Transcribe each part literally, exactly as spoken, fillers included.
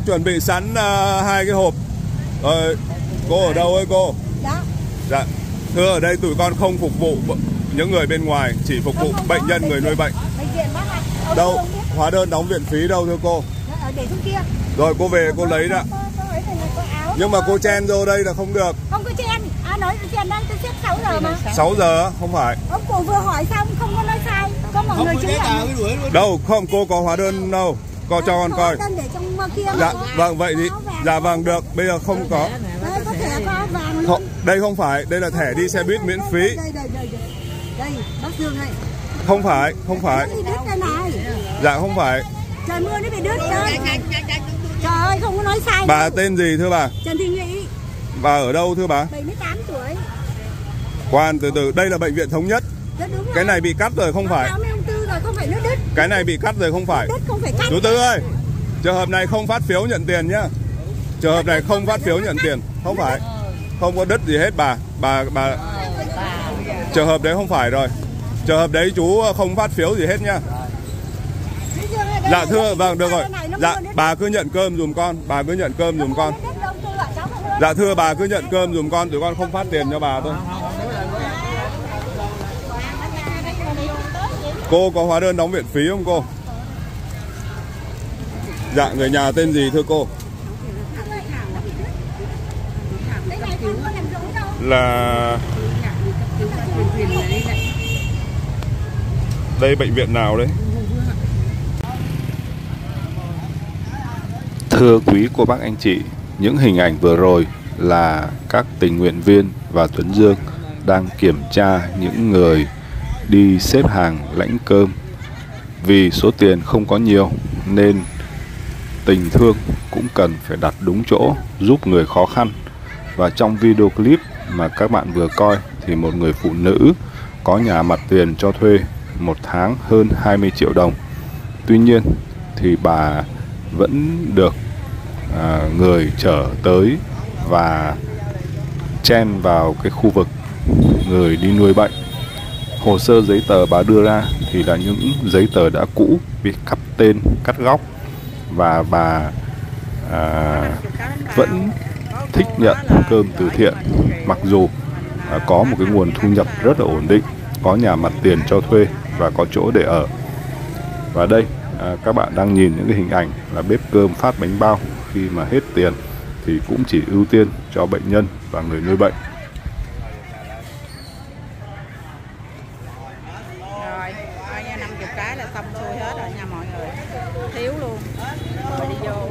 Chuẩn bị sẵn uh, hai cái hộp. Rồi, cô ở đâu ơi cô? Dạ. Dạ. Thưa, ở đây tụi con không phục vụ những người bên ngoài, chỉ phục vụ bệnh nhân, người nuôi bệnh. Đâu? Hóa đơn đóng viện phí đâu thưa cô? Để xuống kia. Rồi cô về cô lấy đã. Nhưng mà cô chen vô đây là không được. Không có chen. À nói chen đang tôi xếp sáu giờ mà. sáu giờ không phải. Ông cụ vừa hỏi xong không có nói sai. Có mọi người chứng nhận. Đâu, không, cô có hóa đơn đâu. Cô cho con coi. Dạ, vâng, vậy thì dạ vâng được, bây giờ không có. Đây có thẻ có vàng. Không, đây không phải, đây là thẻ đi xe buýt miễn phí. Đây đây đây đây. Đây, bác Dương này. Không phải, không phải. Dạ không phải. Trời mưa nó bị đứt đây. Trời ơi, không có nói sai. Bà đâu. Tên gì thưa bà? Trần Thị Nghị. Bà ở đâu thưa bà? bảy mươi tám tuổi. Khoan từ từ, đây là bệnh viện Thống Nhất. Dạ, đúng rồi. Cái này bị cắt rồi không phải. Rồi, không phải nó đứt. Cái này bị cắt rồi không phải. Đứt không phải cắt. Chú Tư ơi, trường hợp này không phát phiếu nhận tiền nhá. Trường hợp này không phát phiếu nhận tiền, không phải. Không có đứt gì hết bà. Bà bà trường hợp đấy không phải rồi. Trường hợp đấy chú không phát phiếu gì hết nhá. Dạ thưa, vâng được rồi. Dạ bà cứ nhận cơm dùm con, bà cứ nhận cơm dùm con. Dạ thưa bà cứ nhận cơm dùm con, tụi con không phát tiền cho bà thôi. Cô có hóa đơn đóng viện phí không cô? Dạ người nhà tên gì thưa cô? Là đây bệnh viện nào đấy? Thưa quý cô bác anh chị, những hình ảnh vừa rồi là các tình nguyện viên và Tuấn Dương đang kiểm tra những người đi xếp hàng lãnh cơm. Vì số tiền không có nhiều nên tình thương cũng cần phải đặt đúng chỗ, giúp người khó khăn. Và trong video clip mà các bạn vừa coi thì một người phụ nữ có nhà mặt tiền cho thuê một tháng hơn hai mươi triệu đồng. Tuy nhiên thì bà vẫn được à, người chở tới và chen vào cái khu vực người đi nuôi bệnh. Hồ sơ giấy tờ bà đưa ra thì là những giấy tờ đã cũ, bị cắt tên, cắt góc, và bà à, vẫn thích nhận cơm từ thiện, mặc dù à, có một cái nguồn thu nhập rất là ổn định, có nhà mặt tiền cho thuê và có chỗ để ở. Và đây à, các bạn đang nhìn những cái hình ảnh là bếp cơm phát bánh bao, khi mà hết tiền thì cũng chỉ ưu tiên cho bệnh nhân và người nuôi bệnh. Rồi, coi nha, năm mươi cái là xong xuôi hết rồi nha mọi người. Thiếu luôn. Rồi đi vô.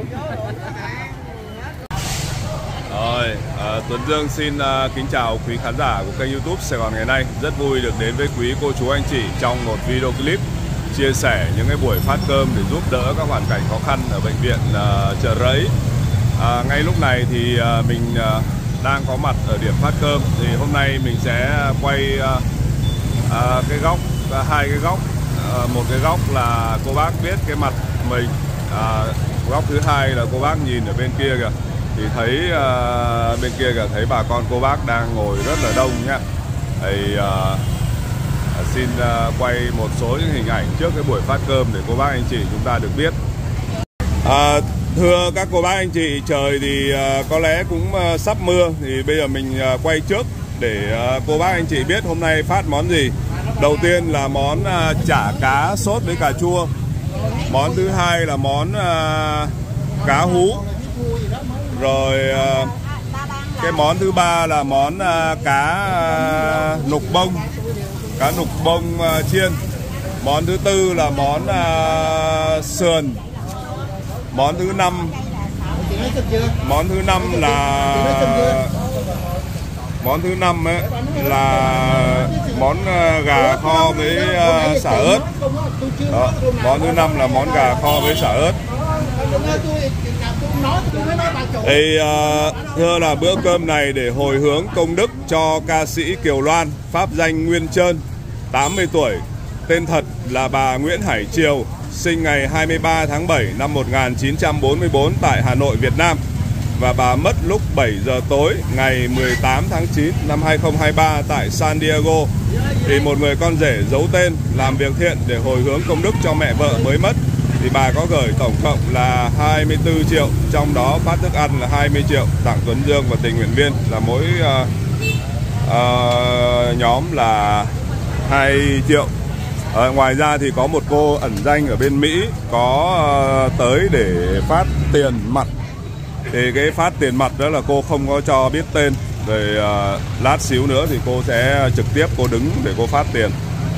Rồi, à, Tuấn Dương xin uh, kính chào quý khán giả của kênh YouTube Sài Gòn Ngày Nay. Rất vui được đến với quý cô chú anh chị trong một video clip chia sẻ những cái buổi phát cơm để giúp đỡ các hoàn cảnh khó khăn ở bệnh viện uh, Chợ Rẫy. À, ngay lúc này thì uh, mình uh, đang có mặt ở điểm phát cơm. Thì hôm nay mình sẽ quay uh, uh, cái góc, uh, hai cái góc. Uh, một cái góc là cô bác biết cái mặt mình. Uh, góc thứ hai là cô bác nhìn ở bên kia kìa. Thì thấy uh, bên kia kìa, thấy bà con cô bác đang ngồi rất là đông nhá. Thì uh, xin uh, quay một số những hình ảnh trước cái buổi phát cơm để cô bác anh chị chúng ta được biết. À, thưa các cô bác anh chị, trời thì uh, có lẽ cũng uh, sắp mưa, thì bây giờ mình uh, quay trước để uh, cô bác anh chị biết hôm nay phát món gì. Đầu tiên là món uh, chả cá sốt với cà chua. Món thứ hai là món uh, cá hú. Rồi uh, cái món thứ ba là món uh, cá uh, nục bông, cá nục bông uh, chiên. Món thứ tư là món uh, sườn. Món thứ năm Món thứ năm là Món thứ năm ấy là món uh, gà kho với uh, xả ớt. Đó, món thứ năm là món gà kho với xả ớt. Thì uh, thưa là bữa cơm này để hồi hướng công đức cho ca sĩ Kiều Loan, pháp danh Nguyên Trơn, tám mươi tuổi, tên thật là bà Nguyễn Hải Triều, sinh ngày hai mươi ba tháng bảy năm một nghìn chín trăm bốn mươi tư tại Hà Nội, Việt Nam. Và bà mất lúc bảy giờ tối ngày mười tám tháng chín năm hai nghìn không trăm hai mươi ba tại San Diego. Thì một người con rể giấu tên làm việc thiện để hồi hướng công đức cho mẹ vợ mới mất. thì bà có gửi tổng cộng là hai mươi tư triệu, trong đó phát thức ăn là hai mươi triệu, tặng Tuấn Dương và tình nguyện viên là mỗi uh, uh, nhóm là hai triệu. Uh, ngoài ra thì có một cô ẩn danh ở bên Mỹ có uh, tới để phát tiền mặt. Thì cái phát tiền mặt đó là cô không có cho biết tên. Rồi uh, lát xíu nữa thì cô sẽ trực tiếp cô đứng để cô phát tiền.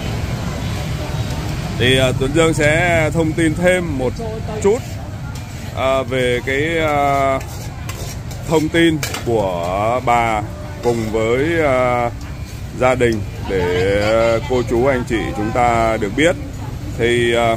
Thì uh, Tuấn Dương sẽ thông tin thêm một chút uh, về cái uh, thông tin của bà cùng với uh, gia đình để uh, cô chú anh chị chúng ta được biết. Thì uh,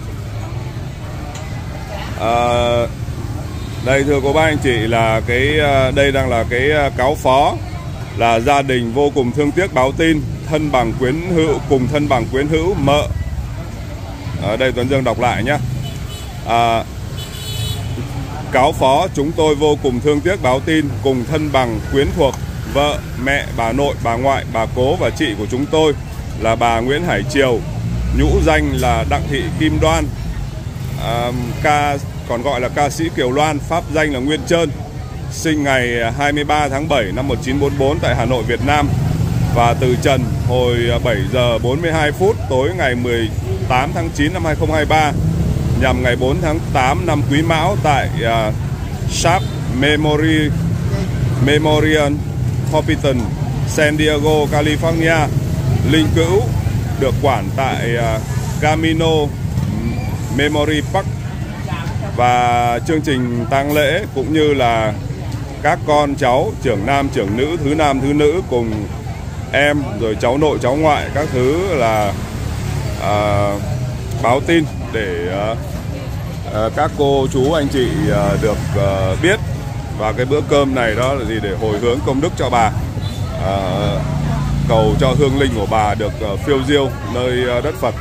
uh, đây thưa cô bác anh chị là cái uh, đây đang là cái uh, cáo phó là gia đình vô cùng thương tiếc báo tin thân bằng quyến hữu cùng thân bằng quyến hữu mợ. Ở đây Tuấn Dương đọc lại nhé. À, cáo phó chúng tôi vô cùng thương tiếc báo tin cùng thân bằng quyến thuộc vợ, mẹ, bà nội, bà ngoại, bà cố và chị của chúng tôi là bà Nguyễn Hải Triều, nhũ danh là Đặng Thị Kim Đoan, à, ca còn gọi là ca sĩ Kiều Loan, pháp danh là Nguyên Trơn, sinh ngày hai mươi ba tháng bảy năm một nghìn chín trăm bốn mươi bốn tại Hà Nội, Việt Nam, và từ trần hồi bảy giờ bốn mươi hai phút tối ngày mười tám tháng chín năm hai nghìn không trăm hai mươi ba nhằm ngày bốn tháng tám năm Quý Mão tại uh, Sharp Memory Memorial Hospital, San Diego, California. Linh cữu được quản tại uh, Camino Memory Park. Và chương trình tang lễ cũng như là các con cháu, trưởng nam, trưởng nữ, thứ nam, thứ nữ cùng em, rồi cháu nội, cháu ngoại, các thứ là uh, báo tin để uh, uh, các cô chú anh chị uh, được uh, biết. Và cái bữa cơm này đó là gì? Để hồi hướng công đức cho bà, uh, cầu cho hương linh của bà được uh, phiêu diêu nơi uh, đất Phật.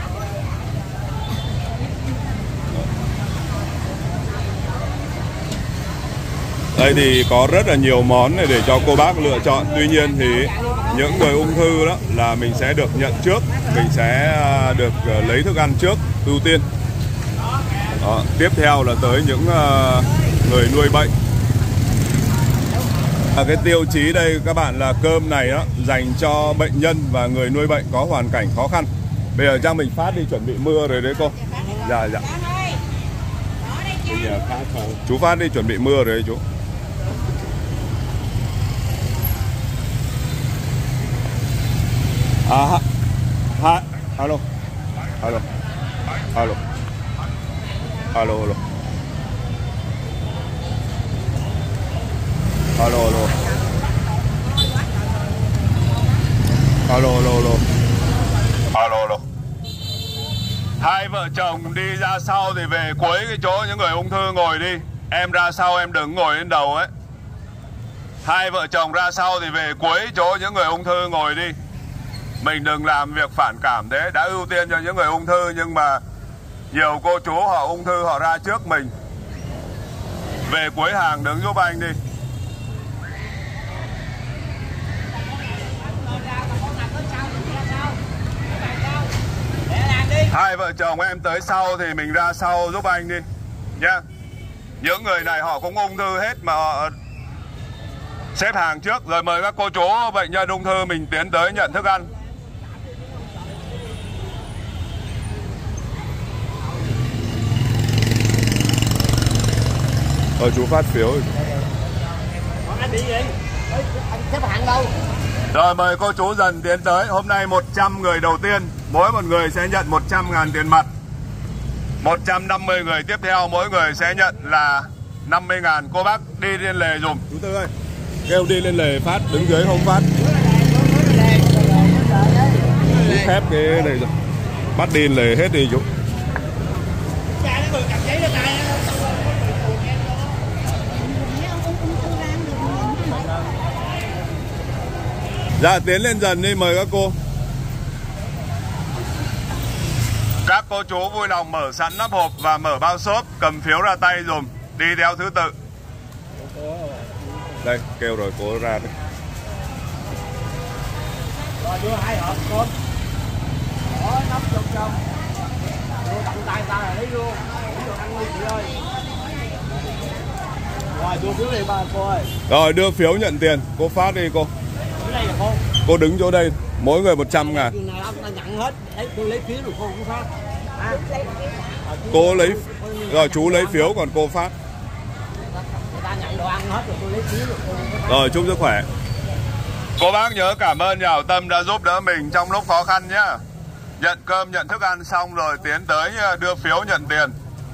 Đây thì có rất là nhiều món để cho cô bác lựa chọn. Tuy nhiên thì những người ung thư đó là mình sẽ được nhận trước, mình sẽ được lấy thức ăn trước, ưu tiên. Đó, tiếp theo là tới những uh, người nuôi bệnh. À, cái tiêu chí đây các bạn là cơm này đó dành cho bệnh nhân và người nuôi bệnh có hoàn cảnh khó khăn. Bây giờ Trang mình phát đi, chuẩn bị mưa rồi đấy cô. Dạ dạ. Chú phát đi, chuẩn bị mưa rồi đấy chú. À, ha, ha, alo, alo, alo, alo, alo, alo, alo, alo, alo, alo, alo, alo. Hai vợ chồng đi ra sau thì về cuối cái chỗ những người ung thư ngồi đi. Em ra sau, em đừng ngồi lên đầu ấy. Hai vợ chồng ra sau thì về cuối chỗ những người ung thư ngồi đi. Mình đừng làm việc phản cảm thế. Đã ưu tiên cho những người ung thư, nhưng mà nhiều cô chú họ ung thư họ ra trước mình. Về cuối hàng đứng giúp anh đi. Hai vợ chồng em tới sau thì mình ra sau giúp anh đi nhá. Những người này họ cũng ung thư hết mà họ xếp hàng trước. Rồi mời các cô chú bệnh nhân ung thư mình tiến tới nhận thức ăn. Rồi chú phát phiếu. Anh bị gì? Anh xếp hàng đâu? Rồi mời cô chú dần tiến tới. Hôm nay một trăm người đầu tiên, mỗi một người sẽ nhận một trăm ngàn tiền mặt. Một trăm năm mươi người tiếp theo, mỗi người sẽ nhận là năm mươi ngàn. Cô bác đi lên lề dùm. Chú Tư ơi, kêu đi lên lề phát, đứng dưới không phát. Chú khép cái này rồi. Bắt đi lên lề hết đi chú. Dạ, tiến lên dần đi, mời các cô. Các cô chú vui lòng mở sẵn nắp hộp và mở bao xốp, cầm phiếu ra tay dùm, đi theo thứ tự. Đây, kêu rồi cô ra đấy. Rồi đưa hai hộp cơm. Đó, nắp trong trong. Đưa tặng tay ta là lấy luôn. Rồi đưa phiếu đi ba cô ơi. Rồi đưa phiếu nhận tiền. Cô phát đi cô. Cái này là cô. Cô đứng chỗ đây. Mỗi người một trăm ngàn. Này ông ta nhận hết. Đấy, tôi lấy phiếu rồi cô cũng phát. À. Cô lấy. Rồi chú lấy phiếu còn cô phát. Người ta nhận đồ ăn hết rồi tôi lấy phiếu rồi cô cũng phát. Rồi chúc sức khỏe. Cô bác nhớ cảm ơn nhà hảo tâm đã giúp đỡ mình trong lúc khó khăn nhé. Nhận cơm, nhận thức ăn xong rồi tiến tới đưa phiếu nhận tiền.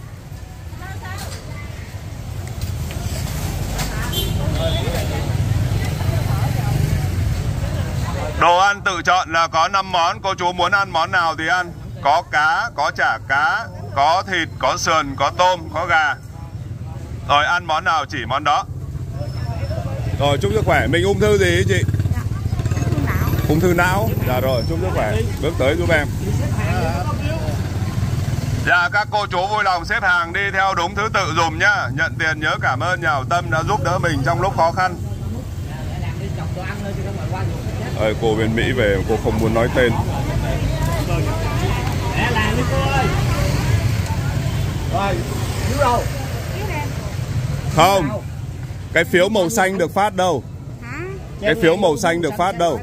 Đồ ăn tự chọn là có năm món. Cô chú muốn ăn món nào thì ăn. Có cá, có chả cá, có thịt, có sườn, có tôm, có gà. Rồi ăn món nào chỉ món đó. Rồi chúc sức khỏe. Mình ung thư gì ấy chị? Ung thư não. Dạ rồi chúc sức khỏe. Bước tới giúp em. Dạ các cô chú vui lòng xếp hàng đi theo đúng thứ tự dùm nhá. Nhận tiền nhớ cảm ơn nhà hảo tâm đã giúp đỡ mình trong lúc khó khăn. Ơi, cô bên Mỹ về cô không muốn nói tên. Không. Cái phiếu màu xanh được phát đâu? Cái phiếu màu xanh được phát đâu?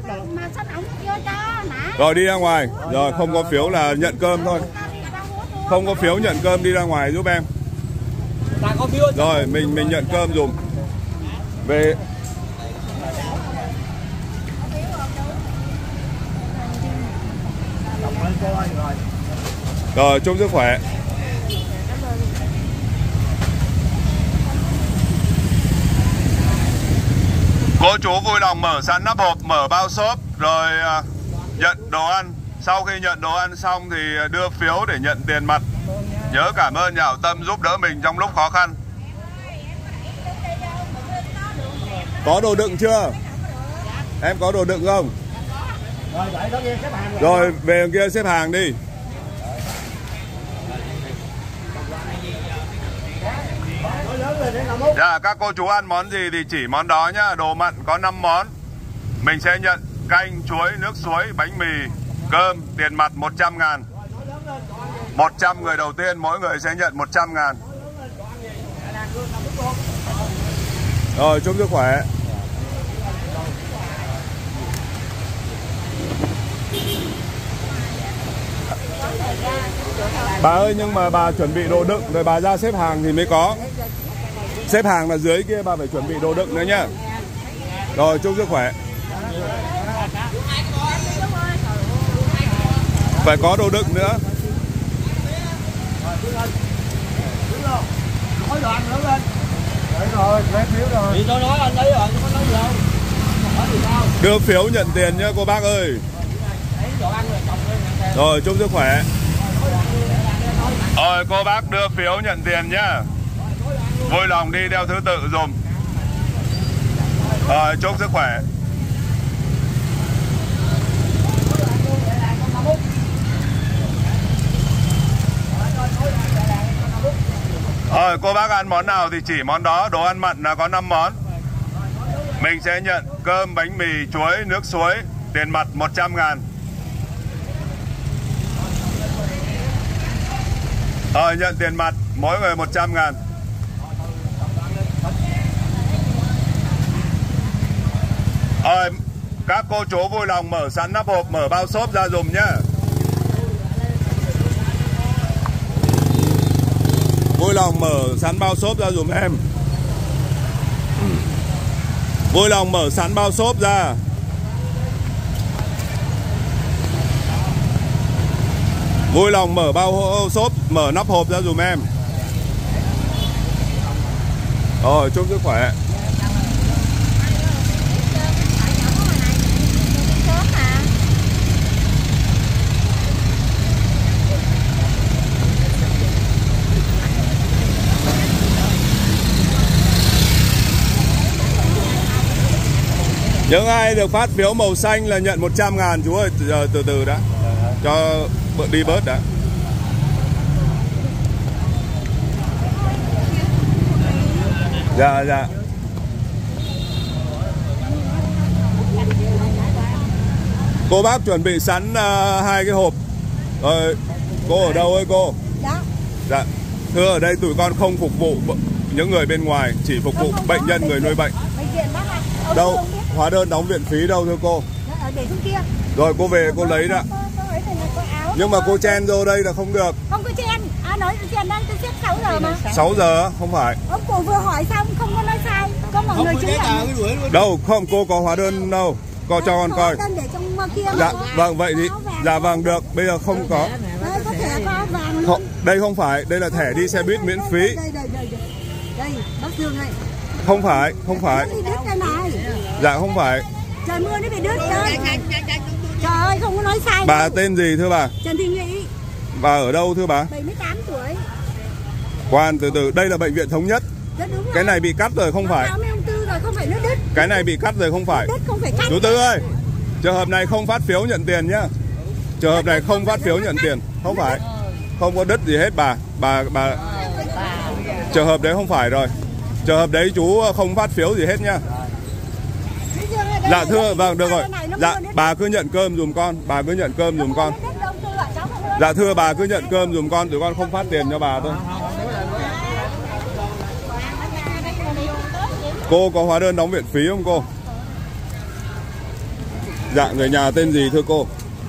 Rồi đi ra ngoài. Rồi không có phiếu là nhận cơm thôi. Không có phiếu nhận cơm đi ra ngoài giúp em. Rồi mình mình nhận cơm dùm. Về. Rồi chúc sức khỏe. Cô chú vui lòng mở sẵn nắp hộp, mở bao xốp rồi nhận đồ ăn. Sau khi nhận đồ ăn xong thì đưa phiếu để nhận tiền mặt. Nhớ cảm ơn nhà hảo tâm giúp đỡ mình trong lúc khó khăn. Có đồ đựng chưa? Em có đồ đựng không? Rồi về kia xếp hàng đi. Dạ các cô chú ăn món gì thì chỉ món đó nhá. Đồ mặn có năm món. Mình sẽ nhận canh, chuối, nước suối, bánh mì, cơm, tiền mặt một trăm ngàn. một trăm người đầu tiên mỗi người sẽ nhận một trăm ngàn. Rồi chúc sức khỏe. Bà ơi nhưng mà bà chuẩn bị đồ đựng rồi bà ra xếp hàng thì mới có. Xếp hàng là dưới kia bà phải chuẩn bị đồ đựng nữa nhá. Rồi chúc sức khỏe. Phải có đồ đựng nữa. Đưa phiếu nhận tiền nhá cô bác ơi. Rồi chúc sức khỏe. Rồi cô bác đưa phiếu nhận tiền nhá. Vui lòng đi theo thứ tự dùm. Rồi chúc sức khỏe. Rồi cô bác ăn món nào thì chỉ món đó. Đồ ăn mặn là có năm món. Mình sẽ nhận cơm, bánh mì, chuối, nước suối, tiền mặt một trăm ngàn. Rồi nhận tiền mặt mỗi người một trăm ngàn. Rồi các cô chú vui lòng mở sẵn nắp hộp, mở bao xốp ra dùm nhá. Vui lòng mở sẵn bao xốp ra dùm em. Vui lòng mở sẵn bao xốp ra. Vui lòng mở bao xốp, mở nắp hộp ra dùm em. Rồi chúc sức khỏe. Những ai được phát phiếu màu xanh là nhận một trăm ngàn chú ơi. Giờ từ từ đã. Cho đi bớt đã. Dạ dạ. Cô bác chuẩn bị sẵn uh, hai cái hộp. Rồi cô ở đâu ơi cô? Dạ. Dạ. Thưa, ở đây tụi con không phục vụ những người bên ngoài, chỉ phục vụ bệnh nhân, người nuôi bệnh. Đâu, hóa đơn đóng viện phí đâu thưa cô? Để xuống kia. Rồi cô về cô lấy đó. Nhưng mà cô chen vô đây là không được. Không có chen, à nói chen đang tôi xếp sáu giờ mà. sáu giờ không phải. Ông cụ vừa hỏi xong không có nói sai. Có mọi người chứng nhận. Đâu, không, cô có hóa đơn đâu. Cô cho con coi. Để trong kia. Dạ, vâng, vậy thì dạ vâng được, bây giờ không có. Đây có thẻ có vàng luôn. Không, đây không phải, đây là thẻ đi xe buýt miễn phí. Đây, đây, đây, đây. Đây, bác Dương này. Không phải, không phải. Nó bị đứt đây này. Dạ không phải. Trời mưa nó bị đứt đây. Trời ơi, không có nói sai. Bà đâu. tên gì thưa bà? Trần Thị Nghị. Bà ở đâu thưa bà? bảy mươi tám tuổi. Khoan từ từ, đây là bệnh viện Thống Nhất. Dạ, đúng rồi. Cái này bị cắt rồi không phải. Báo mấy ông Tư rồi, không phải nó đứt. Cái này bị cắt rồi không phải. Đứt không phải cắt. Chú Tư ơi, trường hợp này không phát phiếu nhận tiền nhá. Trường hợp này không phát phiếu nhận tiền, không phải. Không có đứt gì hết bà. Bà bà trường hợp đấy không phải rồi. Trường hợp đấy chú không phát phiếu gì hết nhá. Dạ thưa, vâng được rồi. Dạ bà cứ nhận cơm dùm con, bà cứ nhận cơm dùm con. Dạ thưa bà cứ nhận cơm dùm con, tụi con không phát tiền cho bà thôi. Cô có hóa đơn đóng viện phí không cô? Dạ người nhà tên gì thưa cô?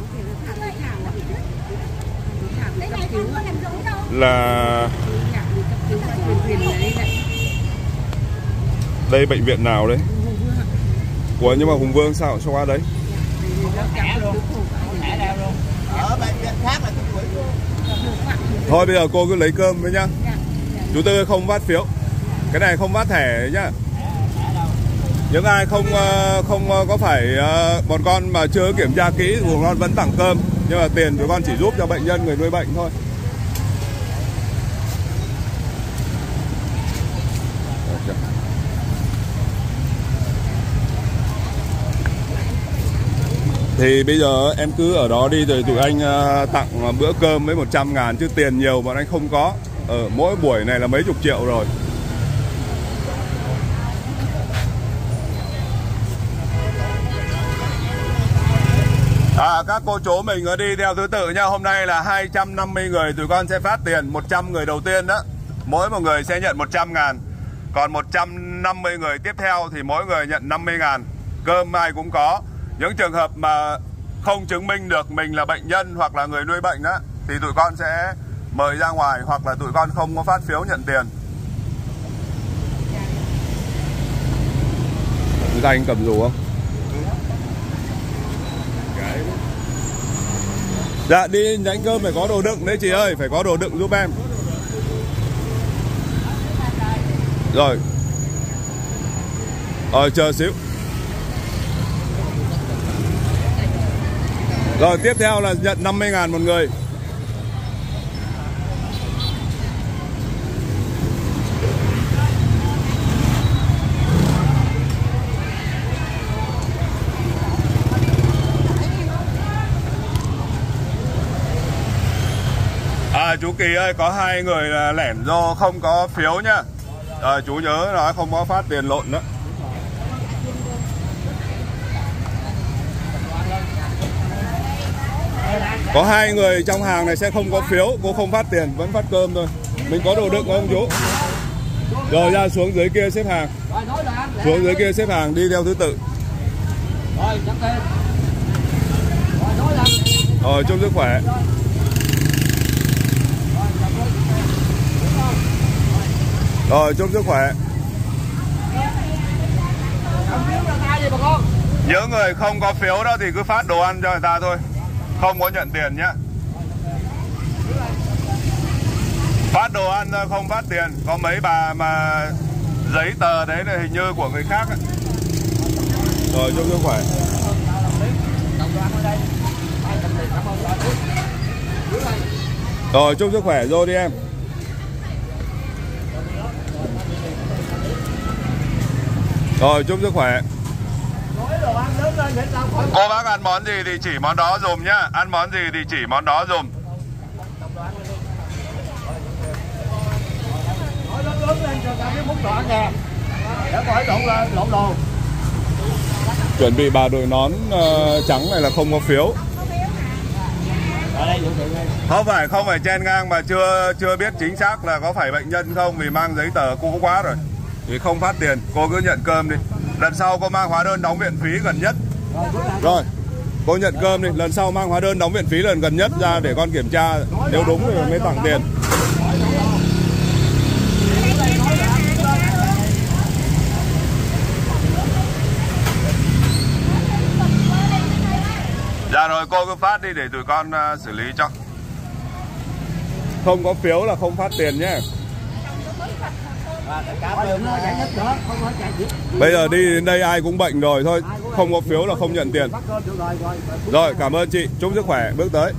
Là đây bệnh viện nào đấy? Ủa nhưng mà Hùng Vương sao cho qua đấy? Thôi bây giờ cô cứ lấy cơm với nhá. Chú Tư không phát phiếu. Cái này không phát thẻ nhá. Những ai không không có phải bọn con mà chưa kiểm tra kỹ của con vẫn tặng cơm, nhưng mà tiền tụi con chỉ giúp cho bệnh nhân, người nuôi bệnh thôi. Thì bây giờ em cứ ở đó đi rồi tụi anh tặng bữa cơm với một trăm ngàn, chứ tiền nhiều bọn anh không có. Ở mỗi buổi này là mấy chục triệu rồi. À, các cô chú mình cứ đi theo thứ tự nha. Hôm nay là hai trăm năm mươi người tụi con sẽ phát tiền. Một trăm người đầu tiên đó, mỗi một người sẽ nhận một trăm ngàn. Còn một trăm năm mươi người tiếp theo thì mỗi người nhận năm mươi ngàn. Cơm ai cũng có. Những trường hợp mà không chứng minh được mình là bệnh nhân hoặc là người nuôi bệnh đó, thì tụi con sẽ mời ra ngoài, hoặc là tụi con không có phát phiếu nhận tiền. Ra anh cầm dù không? Dạ đi nhánh cơm phải có đồ đựng đấy chị ơi, phải có đồ đựng giúp em. Rồi. Ờ chờ xíu. Rồi tiếp theo là nhận năm mươi ngàn một người. À chú Kỳ ơi, có hai người là lẻn vô không có phiếu nhá. Rồi chú nhớ là không có phát tiền lộn nữa. Có hai người trong hàng này sẽ không có phiếu, cô không phát tiền, vẫn phát cơm thôi. Mình có đồ đựng không chú? Rồi ra xuống dưới kia xếp hàng. Xuống dưới kia xếp hàng đi theo thứ tự. Rồi chúc sức khỏe. Rồi chúc sức khỏe. Những người không có phiếu đó thì cứ phát đồ ăn cho người ta thôi, không có nhận tiền nhé. Phát đồ ăn thôi, không phát tiền. Có mấy bà mà giấy tờ đấy là hình như của người khác ấy. Rồi chúc sức khỏe. Rồi chúc sức khỏe rồi đi em. Rồi chúc sức khỏe. Cô bác ăn món gì thì chỉ món đó dùm nhá. Ăn món gì thì chỉ món đó dùm. Chuẩn bị bà đội nón uh, trắng này là không có phiếu. Không phải không phải chen ngang mà chưa chưa biết chính xác là có phải bệnh nhân không, vì mang giấy tờ cũ quá rồi thì không phát tiền. Cô cứ nhận cơm đi, lần sau cô mang hóa đơn đóng viện phí gần nhất. Rồi cô nhận cơm đi, lần sau mang hóa đơn đóng viện phí lần gần nhất ra để con kiểm tra, nếu đúng thì mới tặng tiền. Dạ rồi, cô cứ phát đi để tụi con uh, xử lý cho. Không có phiếu là không phát tiền nhé. Bây giờ đi đến đây ai cũng bệnh rồi thôi, không có phiếu là không nhận tiền. Rồi, cảm ơn chị, chúc sức khỏe, bước tới.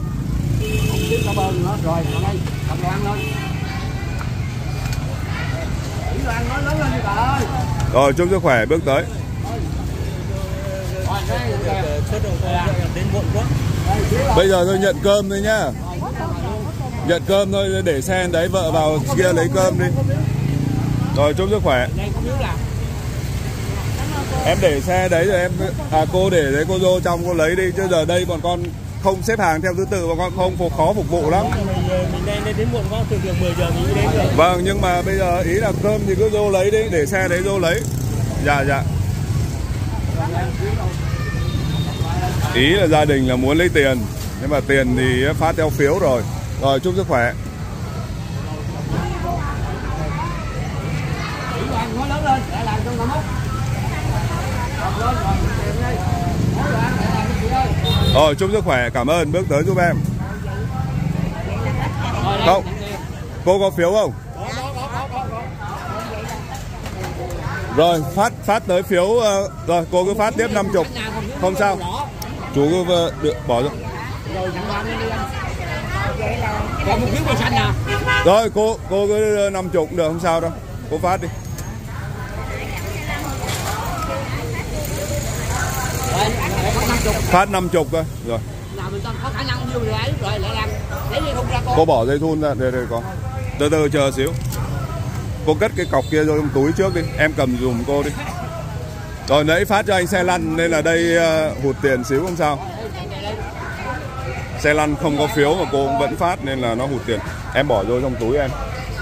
Rồi, chúc sức khỏe, bước tới. Bây giờ tôi nhận cơm thôi nhá. Nhận cơm thôi, để xe đấy, vợ vào kia lấy cơm đi. Rồi, chúc sức khỏe. Em để xe đấy rồi em, à cô để đấy, cô vô trong cô lấy đi, chứ giờ đây bọn con không xếp hàng theo thứ tự, bọn con không phục khó phục vụ lắm. Mình đang đến muộn quá, từ mười giờ mình mới đến rồi. Vâng, nhưng mà bây giờ ý là cơm thì cứ vô lấy đi, để xe đấy vô lấy. Dạ dạ. Ý là gia đình là muốn lấy tiền, nhưng mà tiền thì phát theo phiếu rồi. Rồi, chúc sức khỏe. Rồi, chúc sức khỏe, cảm ơn, bước tới giúp em. Không, cô có phiếu không? Rồi, phát phát tới phiếu. Rồi, cô cứ phát tiếp năm mươi. Không sao, chú cứ được bỏ ra. Rồi, cô cô cứ năm mươi cũng được, không sao đâu. Cô phát đi. Phát năm mươi thôi. Rồi. Cô bỏ dây thun ra, đây đây con. Từ từ chờ xíu. Cô cất cái cọc kia vô trong túi trước đi, em cầm dùm cô đi. Rồi nãy phát cho anh xe lăn nên là đây uh, hụt tiền xíu, không sao. Xe lăn không có phiếu mà cô cũng vẫn phát nên là nó hụt tiền. Em bỏ vô trong túi em.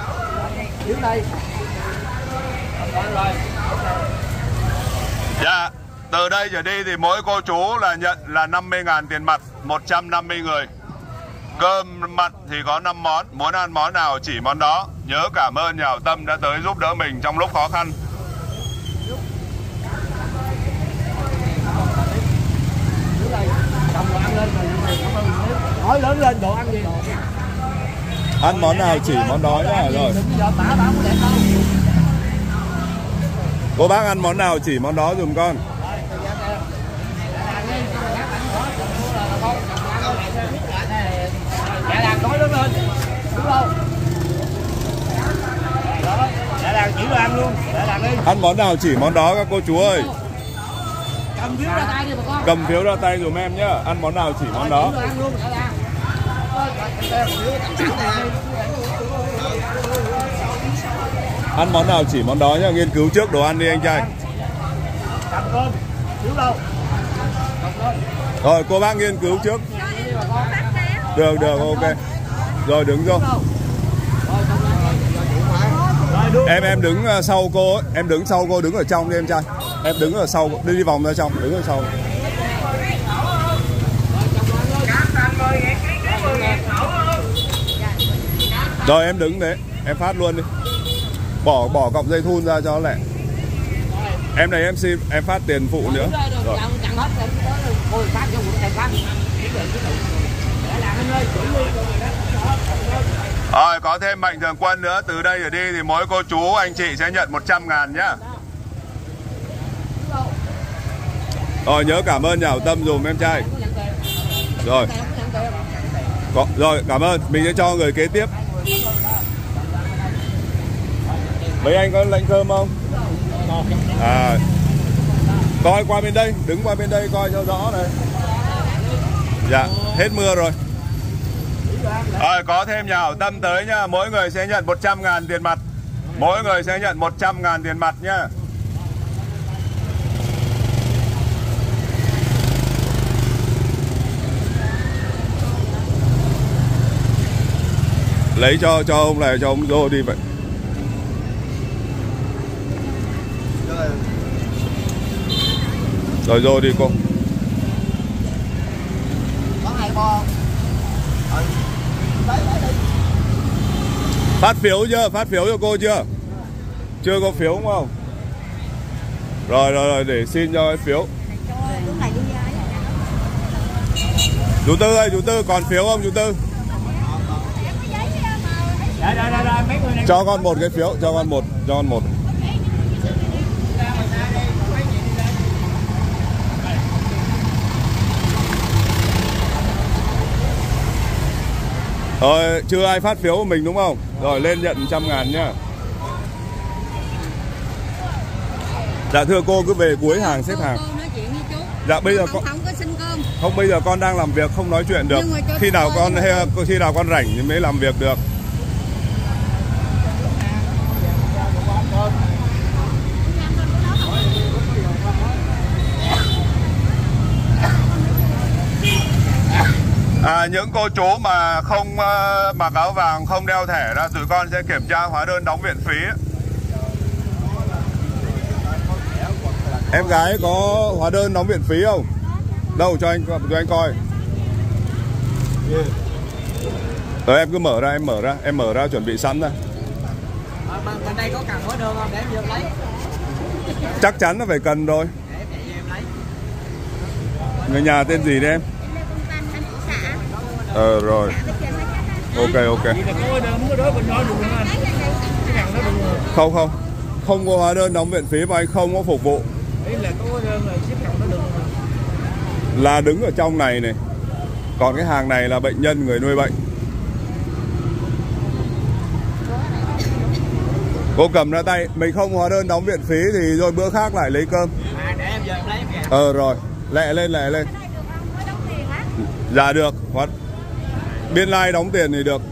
Dạ, từ đây trở đi thì mỗi cô chú là nhận là năm mươi ngàn tiền mặt, một trăm năm mươi người. Cơm mặn thì có năm món, muốn ăn món nào chỉ món đó. Nhớ cảm ơn nhà hảo tâm đã tới giúp đỡ mình trong lúc khó khăn. Nói lớn lên, đồ ăn gì? Ăn món nào chỉ món đó nhá. Rồi. Cô bác ăn món nào chỉ món đó dùm con. Dạ làm nói lớn lên, đúng không? Dạ làm chỉ đồ ăn luôn, dạ làm đi. Ăn món nào chỉ món đó các cô chú ơi. Cầm phiếu ra tay đi bà con. Cầm phiếu ra tay dùm em nhá. Ăn món nào chỉ món đó. Ăn món nào chỉ món đó nhá. Nghiên cứu trước đồ ăn đi anh trai. Cầm cơm, phiếu đâu? Rồi cô bác nghiên cứu trước. Được được, ok. Rồi đứng vô. Em em đứng sau cô ấy. Em đứng sau cô, đứng ở trong đi em trai. Em đứng ở sau, đi đi vòng ra trong, đứng ở sau. Rồi em đứng đấy, em phát luôn đi. Bỏ bỏ cọc dây thun ra cho nó lẹ. Em này em xin, em phát tiền phụ nữa. Rồi. Rồi có thêm mạnh thường quân nữa. Từ đây trở đi thì mỗi cô chú anh chị sẽ nhận một trăm ngàn nhá. Rồi nhớ cảm ơn nhà hảo tâm dùm em trai. Rồi có, rồi cảm ơn. Mình sẽ cho người kế tiếp. Mấy anh có lệnh cơm không? À, coi qua bên đây, đứng qua bên đây coi cho rõ này. Dạ, hết mưa rồi. Rồi có thêm nhà hảo tâm tới nhá. Mỗi người sẽ nhận một trăm ngàn tiền mặt. Mỗi người sẽ nhận một trăm ngàn tiền mặt nhá. Lấy cho cho ông này, cho ông Dô đi vậy. Rồi Dô đi cô. Phát phiếu chưa? Phát phiếu cho cô chưa? Chưa có phiếu đúng không? Rồi rồi rồi, để xin cho cái phiếu. Chú Tư ơi, chú Tư còn phiếu không chú Tư? Cho con một cái phiếu, cho con một, cho con một. Rồi, chưa ai phát phiếu của mình đúng không? Rồi, lên nhận một trăm ngàn nhá. Dạ thưa cô, cứ về cuối hàng xếp hàng. Dạ bây giờ con không có xin cơm. Không, bây giờ con đang làm việc không nói chuyện được. Khi nào con hay, khi nào con rảnh thì mới làm việc được. À, những cô chú mà không uh, mặc áo vàng, không đeo thẻ ra, tụi con sẽ kiểm tra hóa đơn đóng viện phí. Em gái có hóa đơn đóng viện phí không? Đâu cho anh cho anh coi. Rồi em cứ mở ra, em mở ra, em mở ra chuẩn bị sẵn ra. Bên đây có cần hóa đơn không để em vô lấy? Chắc chắn nó phải cần rồi. Người nhà tên gì đấy em? Ờ rồi. Ok ok. Không không. Không có hóa đơn đóng viện phí và anh không có phục vụ. Là đứng ở trong này này. Còn cái hàng này là bệnh nhân, người nuôi bệnh. Cô cầm ra tay. Mình không hóa đơn đóng viện phí thì rồi bữa khác lại lấy cơm. Ờ rồi. Lẹ lên lẹ lên. Dạ được. Biên lai đóng tiền thì được.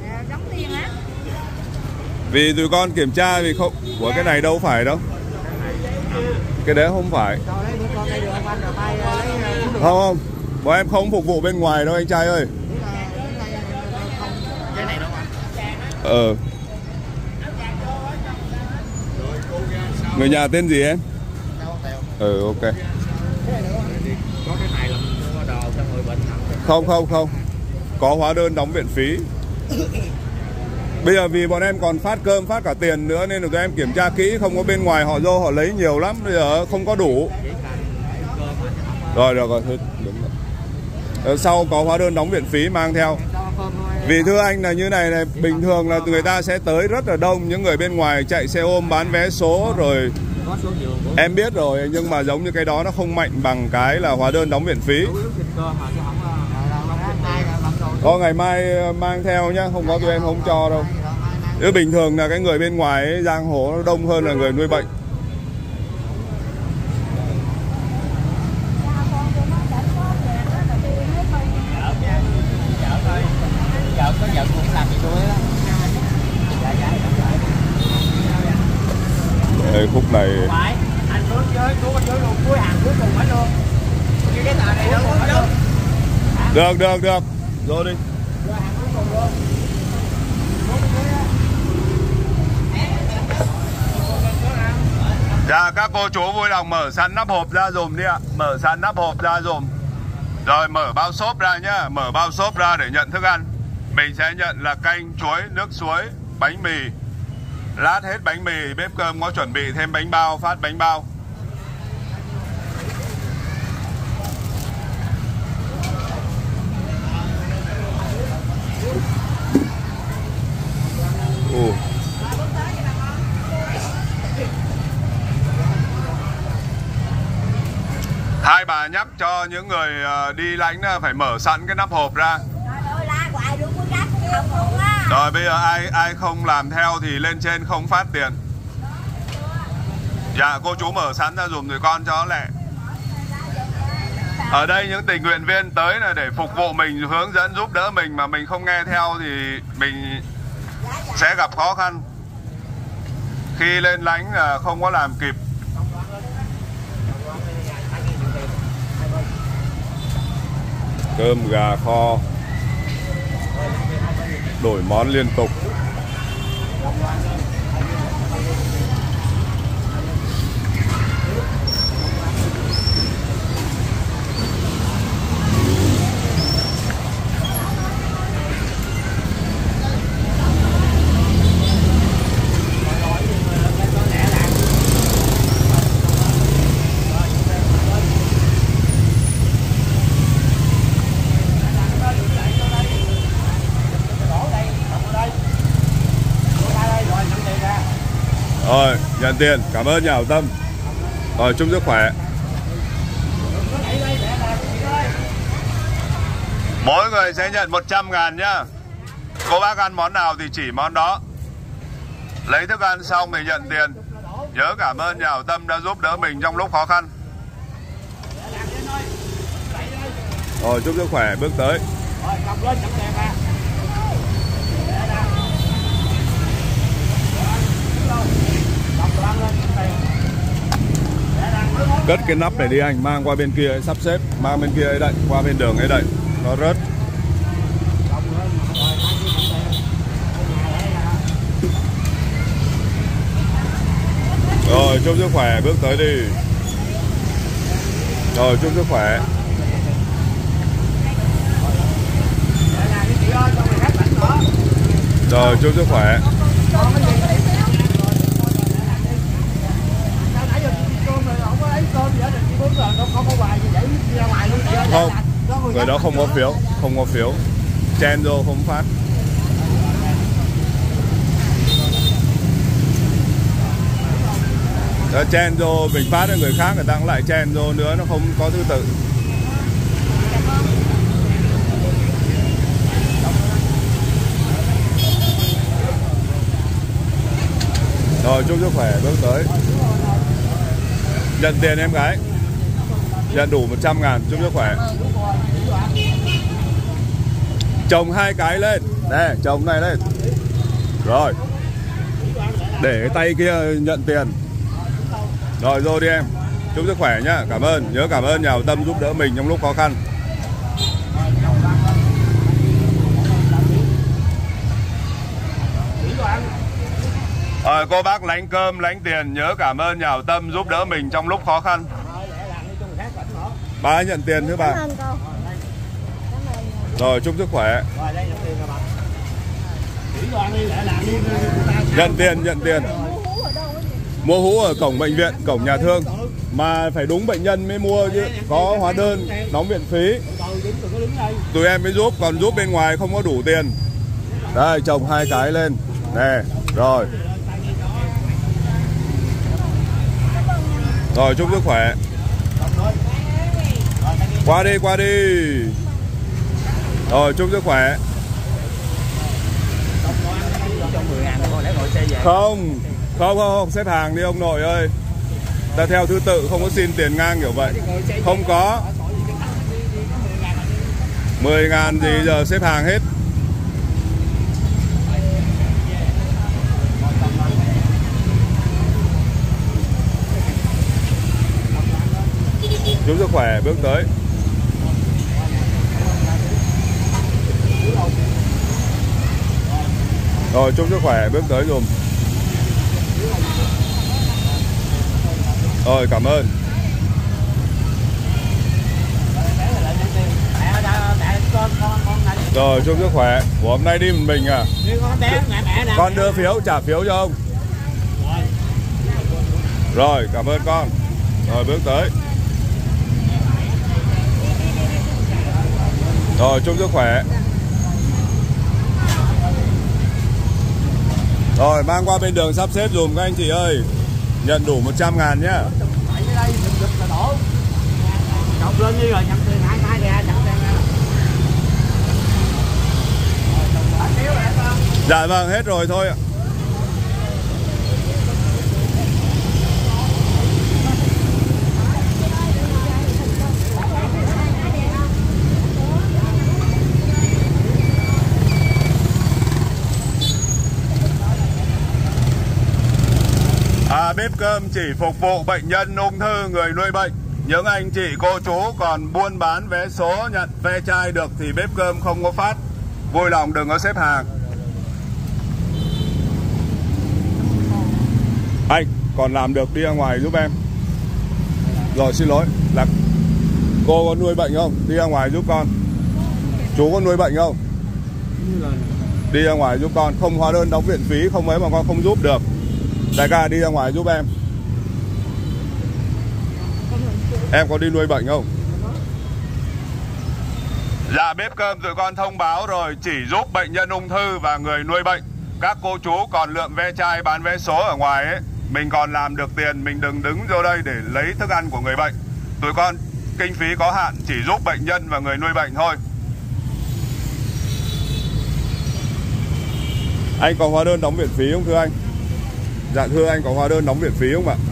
Vì tụi con kiểm tra vì không. Của cái này đâu phải đâu. Cái đấy không phải. Không không. Bọn em không phục vụ bên ngoài đâu anh trai ơi. Ờ. Người nhà tên gì em? Ừ ok. Không không không. Có hóa đơn đóng viện phí. Bây giờ vì bọn em còn phát cơm, phát cả tiền nữa nên là tụi em kiểm tra kỹ, không có bên ngoài họ vô họ lấy nhiều lắm, bây giờ không có đủ. Rồi được rồi, thôi đúng rồi. Sau có hóa đơn đóng viện phí mang theo. Vì thưa anh là như này này, bình thường là người ta sẽ tới rất là đông, những người bên ngoài chạy xe ôm bán vé số rồi. Em biết rồi, nhưng mà giống như cái đó nó không mạnh bằng cái là hóa đơn đóng viện phí. Có ngày mai mang theo nhá, không có tụi em không cho đâu. Chứ bình thường là cái người bên ngoài ấy, giang hồ nó đông hơn là người nuôi bệnh. Đây, khúc này được được được rồi đi. Dạ các cô chú vui lòng mở sẵn nắp hộp ra dùm đi ạ. Mở sẵn nắp hộp ra dùm. Rồi mở bao xốp ra nhá. Mở bao xốp ra để nhận thức ăn. Mình sẽ nhận là canh, chuối, nước suối, bánh mì. Lát hết bánh mì, bếp cơm có chuẩn bị thêm bánh bao, phát bánh bao. Ồ. Hai bà nhắc cho những người đi lánh phải mở sẵn cái nắp hộp ra. Rồi bây giờ ai ai không làm theo thì lên trên không phát tiền. Dạ cô chú mở sẵn ra dùm tụi con cho lẹ. Ở đây những tình nguyện viên tới là để phục vụ mình, hướng dẫn giúp đỡ mình, mà mình không nghe theo thì mình sẽ gặp khó khăn. Khi lên lánh là không có làm kịp. Cơm gà kho. đổi món liên tục. Rồi, nhận tiền, cảm ơn nhà hảo tâm. Rồi, chúc sức khỏe. Mỗi người sẽ nhận một trăm ngàn nhá. Cô bác ăn món nào thì chỉ món đó. Lấy thức ăn xong thì nhận tiền. Nhớ cảm ơn nhà hảo tâm đã giúp đỡ mình trong lúc khó khăn. Rồi, chúc sức khỏe, bước tới. Cất cái nắp này đi anh, mang qua bên kia sắp xếp, mang bên kia ấy đậy, qua bên đường ấy đậy, nó rớt. Rồi, chúc sức khỏe, bước tới đi. Rồi, chúc sức khỏe. Rồi, chúc sức khỏe. Không, người đó không có phiếu, không có phiếu. Chen vô không phát. Đó, chen vô mình phát cho người khác, người ta cũng lại chen vô nữa, nó không có thứ tự. Rồi, chúc sức khỏe, bước tới. Nhận tiền em gái. Nhận đủ một trăm ngàn, chúc sức khỏe. Chồng hai cái lên. Nè, chồng này lên. Rồi. Để cái tay kia nhận tiền. Rồi, rồi đi em. Chúc sức khỏe nhá, cảm ơn. Nhớ cảm ơn nhà hảo tâm giúp đỡ mình trong lúc khó khăn. Rồi, cô bác lánh cơm, lánh tiền. Nhớ cảm ơn nhà hảo tâm giúp đỡ mình trong lúc khó khăn. Bà ấy nhận tiền thưa bà. Rồi, chúc sức khỏe. Nhận tiền, nhận tiền. Mua hũ ở cổng bệnh viện, cổng nhà thương. Mà phải đúng bệnh nhân mới mua chứ. Có hóa đơn, đóng viện phí. Tụi em mới giúp, còn giúp bên ngoài không có đủ tiền. Đây, chồng hai cái lên. Nè, rồi. Rồi, chúc sức khỏe. Qua đi, qua đi. Rồi, chúc sức khỏe. Không, không, không, không, xếp hàng đi ông nội ơi. Ta theo thứ tự, không có xin tiền ngang kiểu vậy. Không có. Mười ngàn gì giờ xếp hàng hết. Chúc sức khỏe, bước tới. Rồi, chúc sức khỏe, bước tới dùm. Rồi, cảm ơn. Rồi, chúc sức khỏe. Ủa, hôm nay đi một mình à? Con đưa phiếu, trả phiếu cho ông. Rồi, cảm ơn con. Rồi, bước tới. Rồi, chúc sức khỏe. Rồi, mang qua bên đường sắp xếp dùm các anh chị ơi. Nhận đủ một trăm ngàn nhá. Dạ vâng, hết rồi thôi ạ. À, bếp cơm chỉ phục vụ bệnh nhân ung thư, người nuôi bệnh. Những anh chị cô chú còn buôn bán vé số, nhận ve chai được thì bếp cơm không có phát. Vui lòng đừng có xếp hàng. còn làm được đi ra ngoài giúp em. Rồi xin lỗi là cô có nuôi bệnh không? Đi ra ngoài giúp con. Chú có nuôi bệnh không? Đi ra ngoài giúp con. Không hóa đơn đóng viện phí, không ấy mà con không giúp được. Đại ca đi ra ngoài giúp em. Em có đi nuôi bệnh không? Dạ bếp cơm tụi con thông báo rồi, chỉ giúp bệnh nhân ung thư và người nuôi bệnh. Các cô chú còn lượm ve chai bán vé số ở ngoài ấy, mình còn làm được tiền, mình đừng đứng vô đây để lấy thức ăn của người bệnh. Tụi con kinh phí có hạn, chỉ giúp bệnh nhân và người nuôi bệnh thôi. Anh có hóa đơn đóng viện phí không thưa anh? Dạ thưa anh, có hóa đơn đóng viện phí không ạ?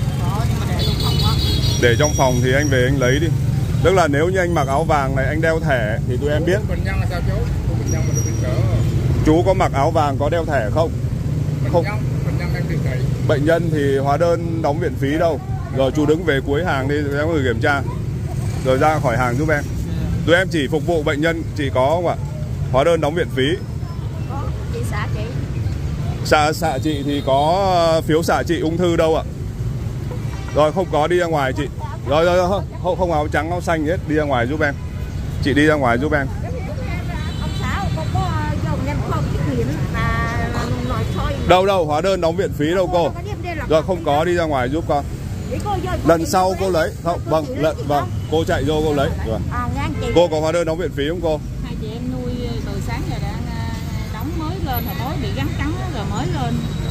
Để trong phòng thì anh về anh lấy đi. Tức là nếu như anh mặc áo vàng này, anh đeo thẻ thì tụi em biết. Bệnh nhân là sao chú? Bệnh nhân mà được viện trợ. Chú có mặc áo vàng có đeo thẻ không? Bệnh Không. nhân, bệnh nhân đang điều trị. Bệnh nhân thì hóa đơn đóng viện phí đâu. Rồi chú đứng về cuối hàng đi, tụi em người kiểm tra. Rồi ra khỏi hàng giúp em. Tụi em chỉ phục vụ bệnh nhân, chị có không ạ? Hóa đơn đóng viện phí. Có, chị xạ chị. Xạ xạ chị thì có phiếu xạ trị ung thư đâu ạ? Rồi không có, đi ra ngoài chị. Rồi rồi không, không, không áo trắng áo xanh hết, đi ra ngoài giúp em. Chị đi ra ngoài giúp em. Ông xã có có dòng nhân không xét nghiệm mà nói thôi. Đâu đâu, hóa đơn đóng viện phí đâu cô. Rồi không có, đi ra ngoài giúp con. Lần sau cô lấy. Không, vâng, lần, vâng, cô chạy vô cô lấy. Rồi. Cô có hóa đơn đóng viện phí không cô? Hai chị em nuôi từ sáng giờ đang đóng mới lên, hồi tối bị gắn cắn rồi mới lên.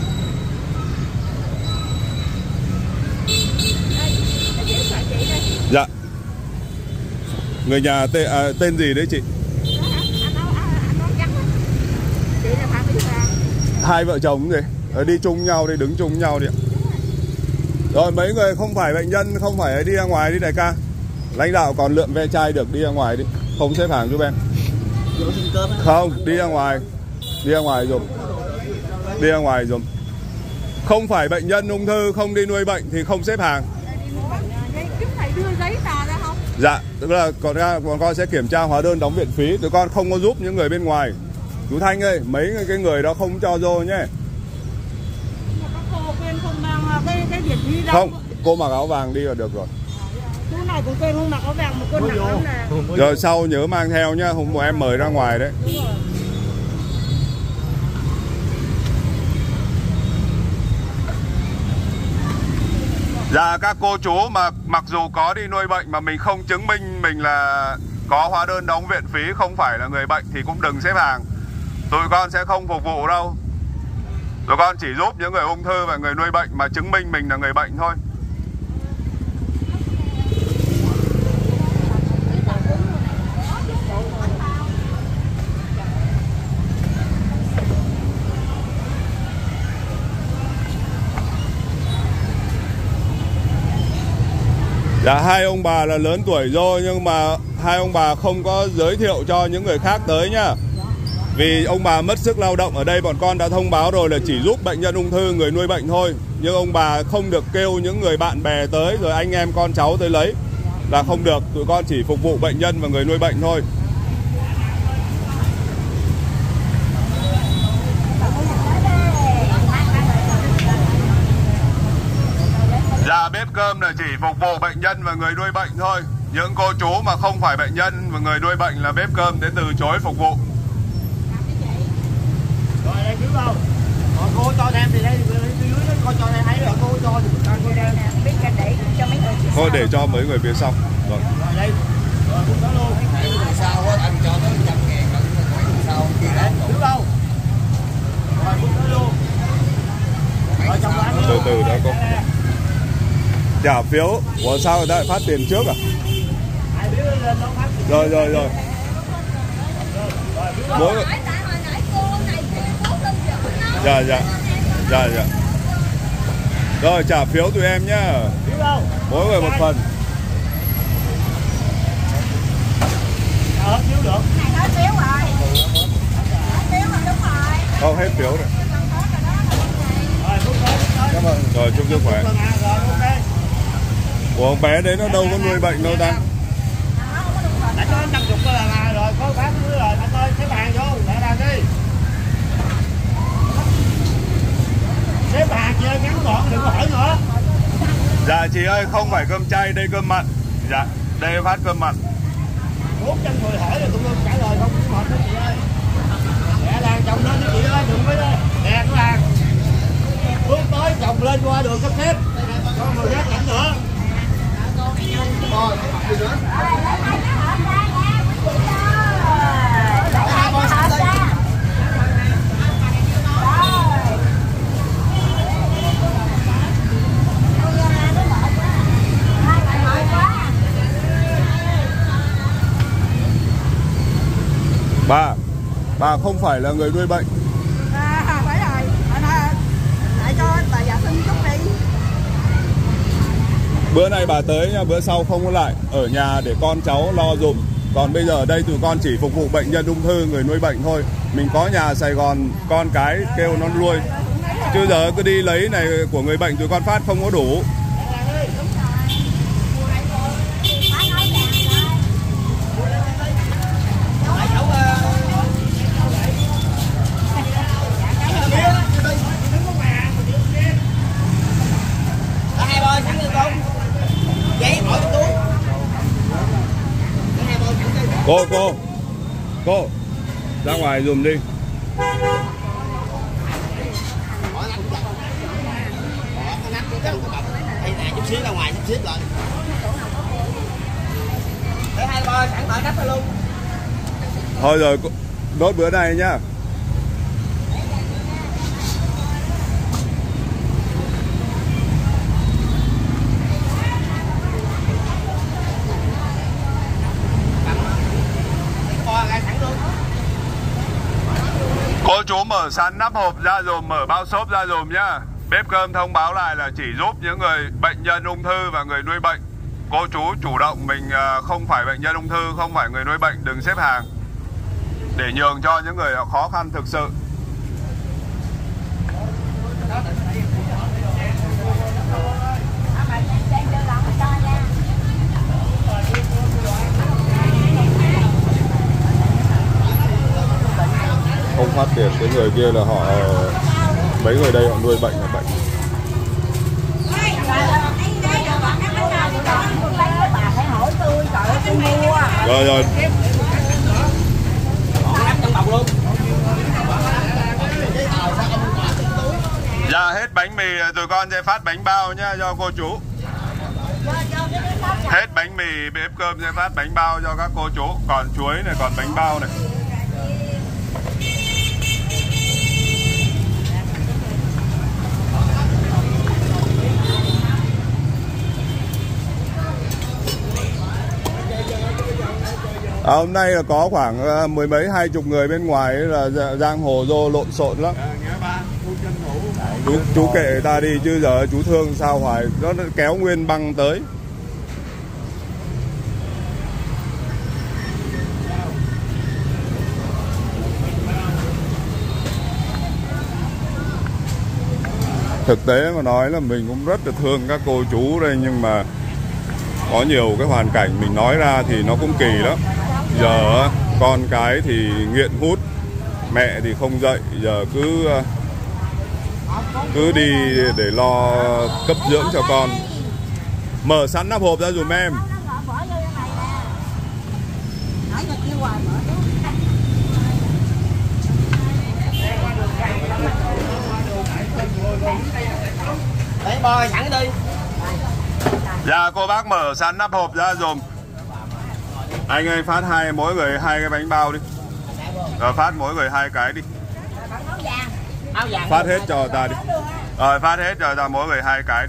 Dạ. Người nhà tên, à, tên gì đấy chị? Hai vợ chồng gì? Ở đi chung nhau đi, đứng chung nhau đi. Rồi mấy người không phải bệnh nhân, không phải đi ra ngoài đi đại ca. Lãnh đạo còn lượm ve chai được, đi ra ngoài đi. Không xếp hàng giúp em. Không, đi ra ngoài. Đi ra ngoài dùm. Đi ra ngoài dùm. Không phải bệnh nhân ung thư, không đi nuôi bệnh thì không xếp hàng. Dạ, tức là còn con, con sẽ kiểm tra hóa đơn đóng viện phí. Tụi con không có giúp những người bên ngoài. Chú Thanh ơi, mấy cái người đó không cho vô nhé. Không, cô mặc áo vàng đi là được rồi. Chú này cũng quên không mặc áo vàng mà cô nặng lắm nè. Rồi sau nhớ mang theo nhá, hôm của em mời ra ngoài đấy. Dạ các cô chú mà mặc dù có đi nuôi bệnh mà mình không chứng minh mình là có hóa đơn đóng viện phí, không phải là người bệnh thì cũng đừng xếp hàng. Tụi con sẽ không phục vụ đâu. Tụi con chỉ giúp những người ung thư và người nuôi bệnh mà chứng minh mình là người bệnh thôi. Dạ hai ông bà là lớn tuổi rồi nhưng mà hai ông bà không có giới thiệu cho những người khác tới nhá. Vì ông bà mất sức lao động, ở đây bọn con đã thông báo rồi là chỉ giúp bệnh nhân ung thư, người nuôi bệnh thôi. Nhưng ông bà không được kêu những người bạn bè tới rồi anh em con cháu tới lấy là không được. Tụi con chỉ phục vụ bệnh nhân và người nuôi bệnh thôi. Dạ bếp cơm là chỉ phục vụ bệnh nhân và người nuôi bệnh thôi. Những cô chú mà không phải bệnh nhân và người nuôi bệnh là bếp cơm sẽ từ chối phục vụ. Rồi đây cứu đâu? Rồi cô cho thêm thì đây dưới cô cho đây thấy rồi cô cho thì cô đem biết cái để cho mấy người phía sau. Thôi để cho mấy người phía sau. Rồi. Rồi đây. Rồi cũng đó luôn. Người sau á anh cho tới trăm ngàn rồi người sau kia đấy. Cứu đâu? Rồi cũng đó luôn. Rồi trong đó. Từ từ đã cô. Trả phiếu. Ủa sao người ta lại phát tiền trước à? Rồi rồi rồi. Mỗi Dạ dạ. Dạ dạ. Rồi trả phiếu tụi em nhá. Mỗi người một phần. Ờ phiếu được. Này hết phiếu rồi. Hết phiếu rồi đúng rồi. Không hết phiếu rồi. Rồi phút tới phút tới. Cảm ơn. Rồi chúc sức khỏe. Ủa con bé đấy nó đâu có nuôi bệnh đâu ta? Đã cho năm chục là rồi, có bán nữa rồi, anh ơi xếp hàng vô, để ra đi. xếp hàng chị ơi, ngắn gọn đừng có hỏi nữa. Dạ chị ơi, không phải cơm chay, đây cơm mặn. Dạ, đây em phát cơm mặn. bốn trăm người hỏi là tụi tôi trả lời không mệt đó chị ơi. Mẹ làng chồng lên đi chị ơi, đừng có nè các bạn. Bước tới chồng lên qua đường sắp xếp. Con người khác cảnh nữa. Rồi, gì nữa? Bà, bà không phải là người nuôi bệnh. À, phải rồi. Bà nói lại cho bà giả xin chút đi. Bữa nay bà tới nha, bữa sau không có lại. Ở nhà để con cháu lo dùm. Còn bây giờ ở đây tụi con chỉ phục vụ bệnh nhân ung thư, người nuôi bệnh thôi. Mình có nhà Sài Gòn, con cái kêu nó nuôi. Chứ giờ cứ đi lấy này của người bệnh tụi con phát không có đủ. Cô, cô, cô, ra ngoài dùm đi. Chút xíu ra ngoài, chút xíu lại. Để hai bo sẵn mở nắp luôn. Thôi rồi, đốt bữa này nhá. Cô chú mở sẵn nắp hộp ra dùm, mở bao xốp ra dùm nhá. Bếp cơm thông báo lại là chỉ giúp những người bệnh nhân ung thư và người nuôi bệnh. Cô chú chủ động, mình không phải bệnh nhân ung thư, không phải người nuôi bệnh, đừng xếp hàng. Để nhường cho những người khó khăn thực sự. Không phát tiền cái người kia là họ, mấy người đây họ nuôi bệnh là bệnh. Rồi rồi. Dạ hết bánh mì tụi con sẽ phát bánh bao nhá cho cô chú. Hết bánh mì bếp cơm sẽ phát bánh bao cho các cô chú. Còn chuối này, còn bánh bao này. À, hôm nay là có khoảng mười mấy hai chục người bên ngoài là giang hồ vô lộn xộn lắm. Chú, chú kệ người ta đi chứ giờ chú thương sao hoài, nó kéo nguyên băng tới. Thực tế mà nói là mình cũng rất là thương các cô chú đây, nhưng mà có nhiều cái hoàn cảnh mình nói ra thì nó cũng kỳ lắm. Giờ con cái thì nghiện hút, mẹ thì không dậy, giờ cứ cứ đi để lo cấp dưỡng cho con. Mở sẵn nắp hộp ra dùm em. Để bò sẵn đi. Dạ cô bác mở sẵn nắp hộp ra dùm. Anh ơi phát hai mỗi người hai cái bánh bao đi. Rồi phát mỗi người hai cái đi. Phát hết cho ta đi. Rồi phát hết cho ta mỗi người hai cái đi.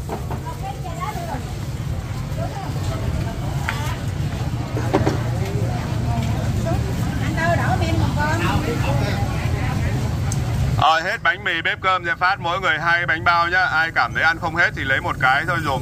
Rồi hết bánh mì bếp cơm sẽ phát mỗi người hai bánh bao nhá. Ai cảm thấy ăn không hết thì lấy một cái thôi dùm.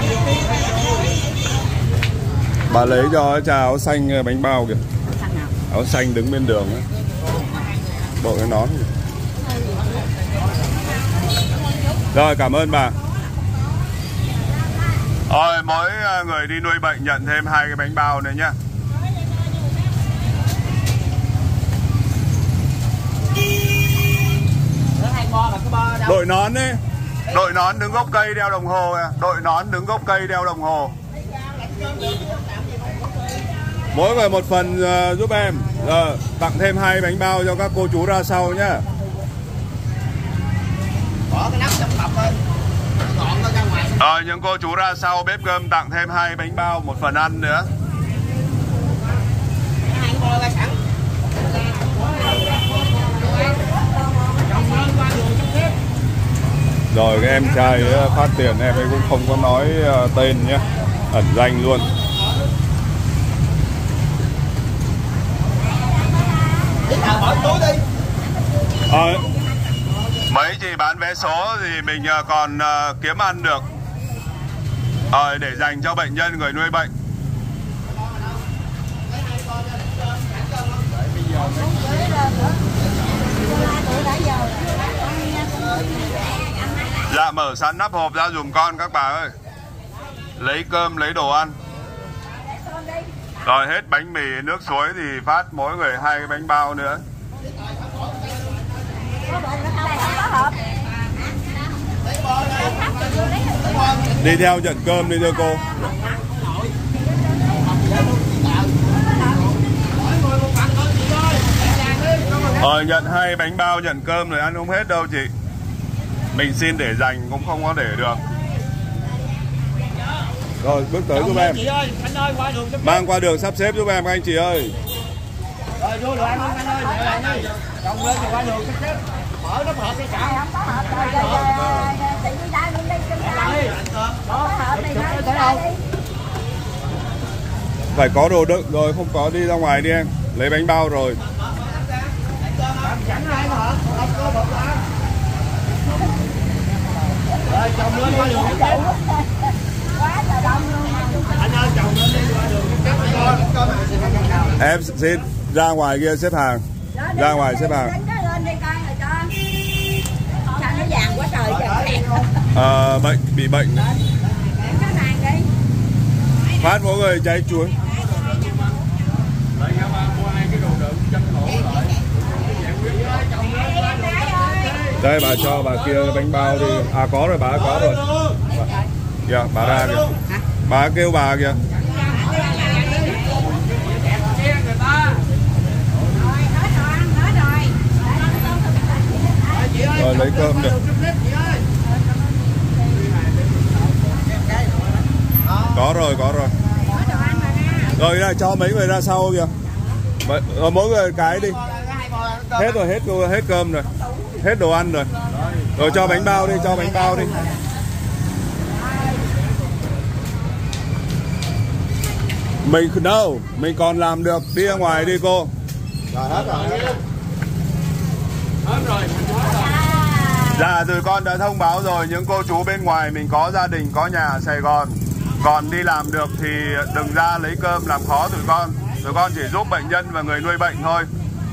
Bà lấy cho trà áo xanh bánh bao kìa. Áo xanh đứng bên đường ấy. Bộ cái nón. Rồi, cảm ơn bà. Rồi, mỗi người đi nuôi bệnh nhận thêm hai cái bánh bao này nhá. Đội nón đi. Đội nón đứng gốc cây đeo đồng hồ. Đội nón đứng gốc cây đeo đồng hồ. Mỗi người một phần uh, giúp em. Rồi, tặng thêm hai bánh bao cho các cô chú ra sau nhá. Bỏ cái nắp trong bọc thôi. Gọn nó ra ngoài. Rồi, những cô chú ra sau bếp cơm tặng thêm hai bánh bao, một phần ăn nữa. Hai cái bò ra sẵn. Rồi cái em trai phát tiền em ấy cũng không có nói tên nhé, ẩn danh luôn. À, mấy chị bán vé số thì mình còn kiếm ăn được. Rồi để dành cho bệnh nhân, người nuôi bệnh. Dạ, mở sẵn nắp hộp ra dùm con các bà ơi. Lấy cơm, lấy đồ ăn. Rồi hết bánh mì, nước suối thì phát mỗi người hai cái bánh bao nữa. Đi theo nhận cơm đi thưa cô. Rồi nhận hai bánh bao, nhận cơm rồi, ăn không hết đâu chị. Mình xin để dành cũng không có để được. Rồi bước tới giúp em. Mang qua đường sắp xếp giúp em các anh chị ơi. Rồi vô đồ ăn anh ơi, để lại đi. Trồng lên rồi qua đường sắp xếp. Mở nắp hộp đi cả. Phải có đồ đựng rồi, không có đi ra ngoài đi em. Lấy bánh bao rồi. Rồi trồng lên qua đường sắp xếp. Anh ơi trồng lên đi qua đường sắp xếp. Em xin ra ngoài kia xếp hàng. Ra ngoài xếp hàng. À, bệnh, bị bệnh. Phát mỗi người trái chuối. Đây bà cho bà kia bánh bao đi. À có rồi, bà có rồi. Kìa, bà ra kìa. Bà kêu bà kìa. Rồi lấy cơm được. Có rồi, có rồi. Rồi ra cho mấy người ra sau kìa. Rồi, mỗi người cái đi. Hết rồi, hết hết cơm rồi. Hết đồ ăn rồi. Rồi cho bánh bao đi, cho bánh bao đi. Mình đâu, mình còn làm được, đi ra ngoài đi cô. Rồi hết rồi. Hết rồi. Dạ, tụi con đã thông báo rồi, những cô chú bên ngoài mình có gia đình, có nhà ở Sài Gòn, còn đi làm được thì đừng ra lấy cơm làm khó tụi con. Tụi con chỉ giúp bệnh nhân và người nuôi bệnh thôi.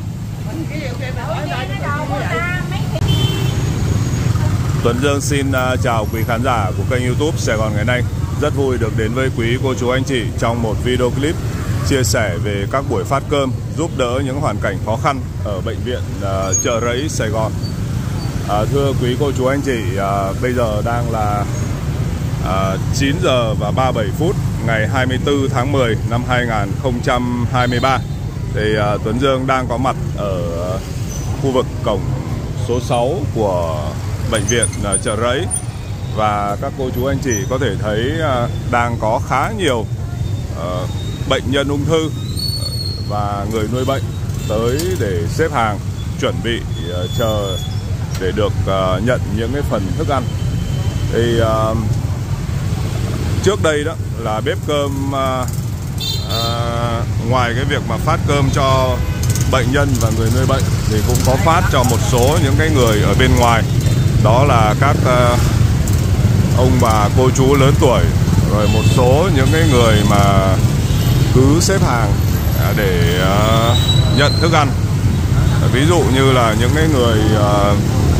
Tuấn Dương xin uh, chào quý khán giả của kênh YouTube Sài Gòn Ngày Nay. Rất vui được đến với quý cô chú anh chị trong một video clip chia sẻ về các buổi phát cơm giúp đỡ những hoàn cảnh khó khăn ở bệnh viện uh, Chợ Rẫy Sài Gòn. Uh, thưa quý cô chú anh chị, uh, bây giờ đang là uh, chín giờ và ba mươi bảy phút ngày hai mươi tư tháng mười năm hai nghìn không trăm hai mươi ba. Thì uh, Tuấn Dương đang có mặt ở uh, khu vực cổng số sáu của bệnh viện uh, Chợ Rẫy. Và các cô chú anh chị có thể thấy uh, đang có khá nhiều uh, bệnh nhân ung thư và người nuôi bệnh tới để xếp hàng chuẩn bị uh, chờ để được uh, nhận những cái phần thức ăn. Thì uh, trước đây đó là bếp cơm uh, uh, ngoài cái việc mà phát cơm cho bệnh nhân và người nuôi bệnh thì cũng có phát cho một số những cái người ở bên ngoài, đó là các uh, ông bà cô chú lớn tuổi, rồi một số những cái người mà cứ xếp hàng để uh, nhận thức ăn. Ví dụ như là những cái người uh,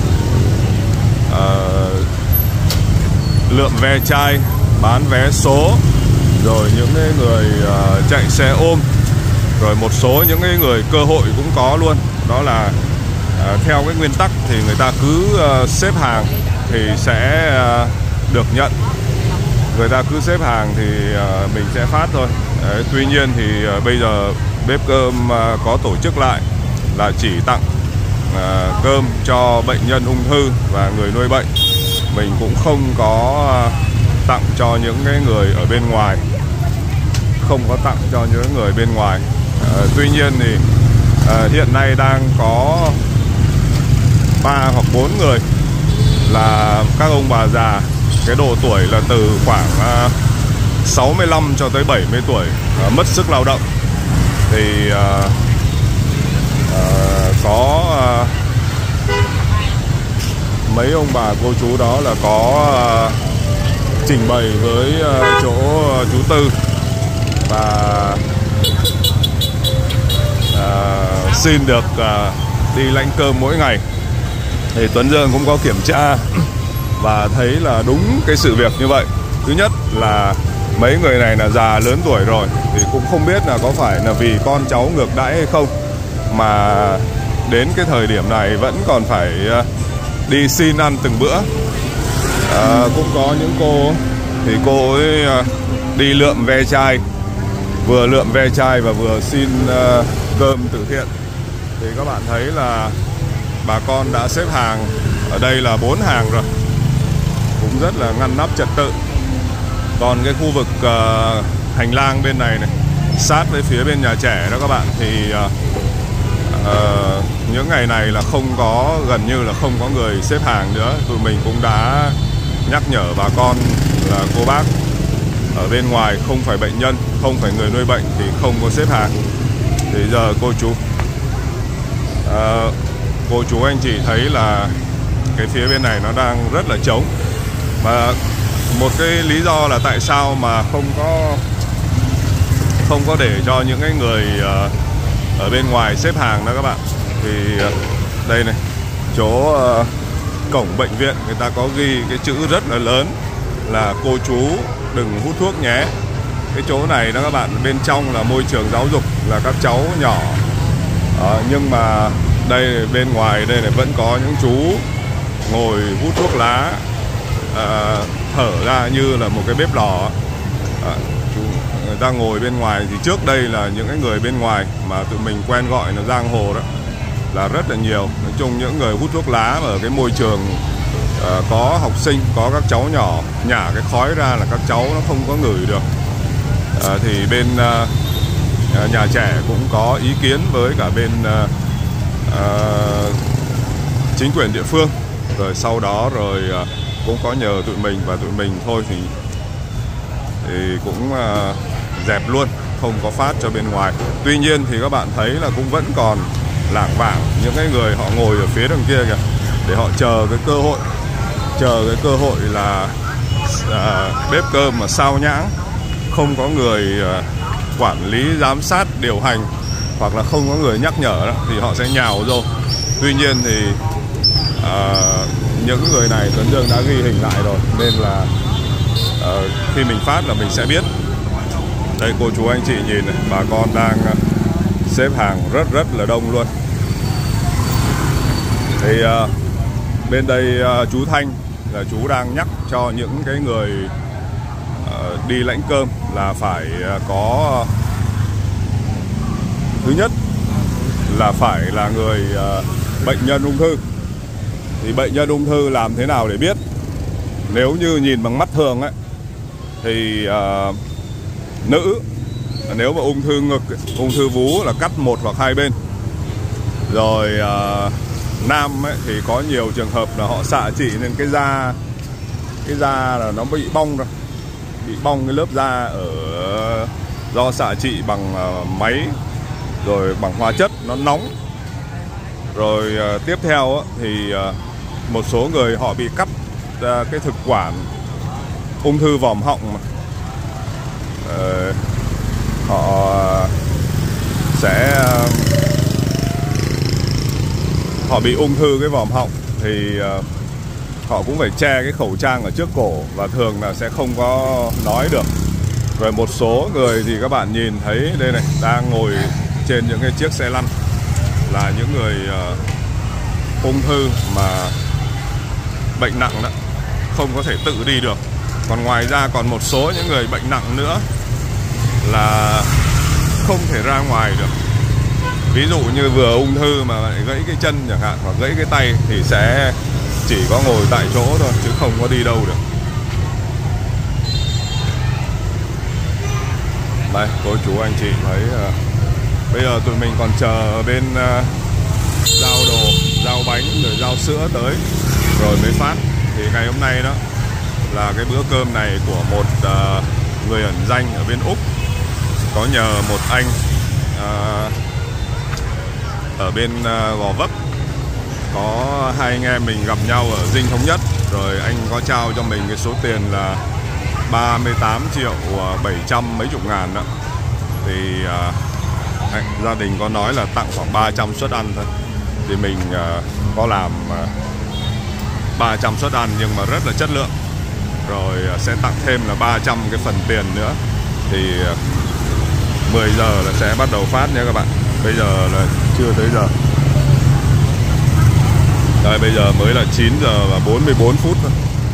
uh, lượm ve chai, bán vé số, rồi những cái người uh, chạy xe ôm, rồi một số những cái người cơ hội cũng có luôn. Đó là uh, theo cái nguyên tắc thì người ta cứ uh, xếp hàng thì sẽ uh, được nhận. Người ta cứ xếp hàng thì uh, mình sẽ phát thôi. Đấy, tuy nhiên thì uh, bây giờ bếp cơm uh, có tổ chức lại là chỉ tặng uh, cơm cho bệnh nhân ung thư và người nuôi bệnh. Mình cũng không có uh, tặng cho những cái người ở bên ngoài, không có tặng cho những người bên ngoài. Uh, tuy nhiên thì uh, hiện nay đang có ba hoặc bốn người là các ông bà già, cái độ tuổi là từ khoảng uh, sáu mươi lăm cho tới bảy mươi tuổi, uh, mất sức lao động. Thì uh, uh, có uh, mấy ông bà cô chú đó là có uh, trình bày với uh, chỗ uh, chú Tư và uh, xin được uh, đi lãnh cơm mỗi ngày. Thì Tuấn Dương cũng có kiểm tra và thấy là đúng cái sự việc như vậy. Thứ nhất là mấy người này là già lớn tuổi rồi, thì cũng không biết là có phải là vì con cháu ngược đãi hay không mà đến cái thời điểm này vẫn còn phải đi xin ăn từng bữa. À, cũng có những cô thì cô ấy đi lượm ve chai, vừa lượm ve chai và vừa xin uh, cơm từ thiện. Thì các bạn thấy là bà con đã xếp hàng, ở đây là bốn hàng rồi, cũng rất là ngăn nắp trật tự. Còn cái khu vực uh, hành lang bên này này, sát với phía bên nhà trẻ đó các bạn, thì uh, uh, những ngày này là không có, gần như là không có người xếp hàng nữa. Tụi mình cũng đã nhắc nhở bà con là cô bác ở bên ngoài không phải bệnh nhân, không phải người nuôi bệnh thì không có xếp hàng. Thì giờ cô chú uh, cô chú anh chị thấy là cái phía bên này nó đang rất là trống. Và một cái lý do là tại sao mà không có không có để cho những cái người uh, ở bên ngoài xếp hàng đó các bạn. Thì uh, đây này, chỗ uh, cổng bệnh viện người ta có ghi cái chữ rất là lớn là cô chú đừng hút thuốc nhé. Cái chỗ này đó các bạn, bên trong là môi trường giáo dục, là các cháu nhỏ. uh, Nhưng mà đây bên ngoài đây này vẫn có những chú ngồi hút thuốc lá, à, thở ra như là một cái bếp lò. à, chú, người ta ngồi bên ngoài. Thì trước đây là những cái người bên ngoài mà tụi mình quen gọi là giang hồ đó là rất là nhiều. Nói chung những người hút thuốc lá ở cái môi trường à, có học sinh, có các cháu nhỏ, nhả cái khói ra là các cháu nó không có ngửi được. à, Thì bên à, nhà trẻ cũng có ý kiến với cả bên à, Uh, chính quyền địa phương, rồi sau đó rồi uh, cũng có nhờ tụi mình, và tụi mình thôi thì, thì cũng uh, dẹp luôn, không có phát cho bên ngoài. Tuy nhiên thì các bạn thấy là cũng vẫn còn lảng vảng những cái người họ ngồi ở phía đằng kia kìa, để họ chờ cái cơ hội, chờ cái cơ hội là uh, bếp cơm mà sao nhãng, không có người uh, quản lý, giám sát, điều hành, hoặc là không có người nhắc nhở đó, thì họ sẽ nhào vô. Tuy nhiên thì uh, những người này Tuấn Dương đã ghi hình lại rồi, nên là uh, khi mình phát là mình sẽ biết. Đây cô chú anh chị nhìn này, bà con đang uh, xếp hàng rất rất là đông luôn. Thì uh, bên đây uh, chú Thanh là chú đang nhắc cho những cái người uh, đi lãnh cơm là phải uh, có, thứ nhất là phải là người uh, bệnh nhân ung thư. Thì bệnh nhân ung thư làm thế nào để biết? Nếu như nhìn bằng mắt thường ấy, thì uh, nữ nếu mà ung thư ngực, ung thư vú là cắt một hoặc hai bên. Rồi uh, nam ấy, thì có nhiều trường hợp là họ xạ trị nên cái da cái da là nó bị bong rồi, bị bong cái lớp da ở do xạ trị bằng uh, máy, rồi bằng hóa chất nó nóng. Rồi uh, tiếp theo á, thì uh, một số người họ bị cắt uh, cái thực quản, ung thư vòm họng mà. Uh, họ sẽ uh, họ bị ung thư cái vòm họng thì uh, họ cũng phải che cái khẩu trang ở trước cổ và thường là sẽ không có nói được. Rồi một số người thì các bạn nhìn thấy đây này, đang ngồi trên những cái chiếc xe lăn là những người uh, ung thư mà bệnh nặng đó, không có thể tự đi được. Còn ngoài ra còn một số những người bệnh nặng nữa là không thể ra ngoài được. Ví dụ như vừa ung thư mà lại gãy cái chân chẳng hạn, hoặc gãy cái tay thì sẽ chỉ có ngồi tại chỗ thôi chứ không có đi đâu được. Đây, cô chú anh chị thấy uh, bây giờ tụi mình còn chờ bên uh, giao đồ, giao bánh rồi giao sữa tới rồi mới phát. Thì ngày hôm nay đó là cái bữa cơm này của một uh, người ẩn danh ở bên Úc, có nhờ một anh uh, ở bên uh, Gò Vấp. Có hai anh em mình gặp nhau ở Dinh Thống Nhất, rồi anh có trao cho mình cái số tiền là ba mươi tám triệu bảy trăm mấy chục ngàn đó. Thì uh, gia đình có nói là tặng khoảng ba trăm suất ăn thôi. Thì mình uh, có làm uh, ba trăm suất ăn nhưng mà rất là chất lượng. Rồi uh, sẽ tặng thêm là ba trăm cái phần tiền nữa. Thì uh, mười giờ là sẽ bắt đầu phát nha các bạn. Bây giờ là chưa tới giờ. Đây, bây giờ mới là chín giờ và bốn mươi bốn phút thôi.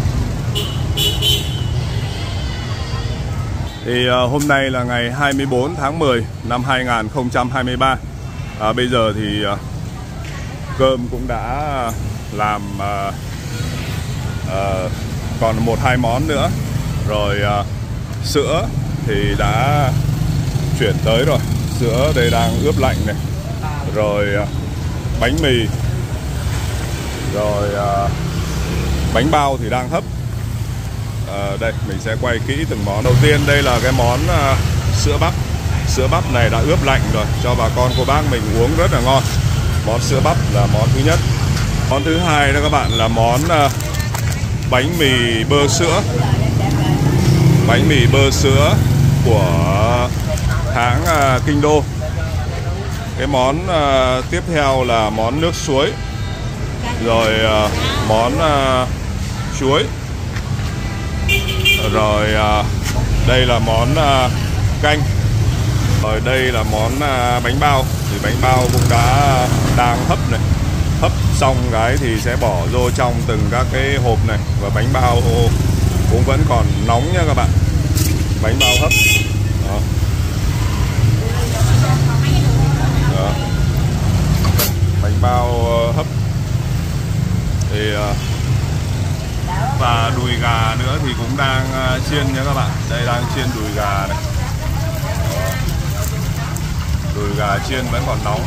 Thì uh, hôm nay là ngày hai mươi bốn tháng mười năm hai nghìn không trăm hai mươi ba. À, bây giờ thì uh, cơm cũng đã làm uh, uh, còn một hai món nữa. Rồi uh, sữa thì đã chuyển tới rồi. Sữa đây đang ướp lạnh này. Rồi uh, bánh mì. Rồi uh, bánh bao thì đang hấp. uh, Đây mình sẽ quay kỹ từng món. Đầu tiên đây là cái món uh, sữa bắp. Sữa bắp này đã ướp lạnh rồi, cho bà con cô bác mình uống rất là ngon. Món sữa bắp là món thứ nhất. Món thứ hai đó các bạn là món uh, bánh mì bơ sữa. Bánh mì bơ sữa của hãng uh, Kinh Đô. Cái món uh, tiếp theo là món nước suối. Rồi uh, món uh, chuối. Rồi uh, đây là món uh, canh. Rồi đây là món uh, bánh bao. Thì bánh bao cũng đã đang hấp này. Hấp xong cái thì sẽ bỏ vô trong từng các cái hộp này. Và bánh bao cũng vẫn còn nóng nha các bạn. Bánh bao hấp. Đó. Đó. Bánh bao uh, hấp. Thì uh, và đùi gà nữa thì cũng đang uh, chiên nha các bạn. Đây đang chiên đùi gà này. Đó. Đùi gà chiên vẫn còn nóng.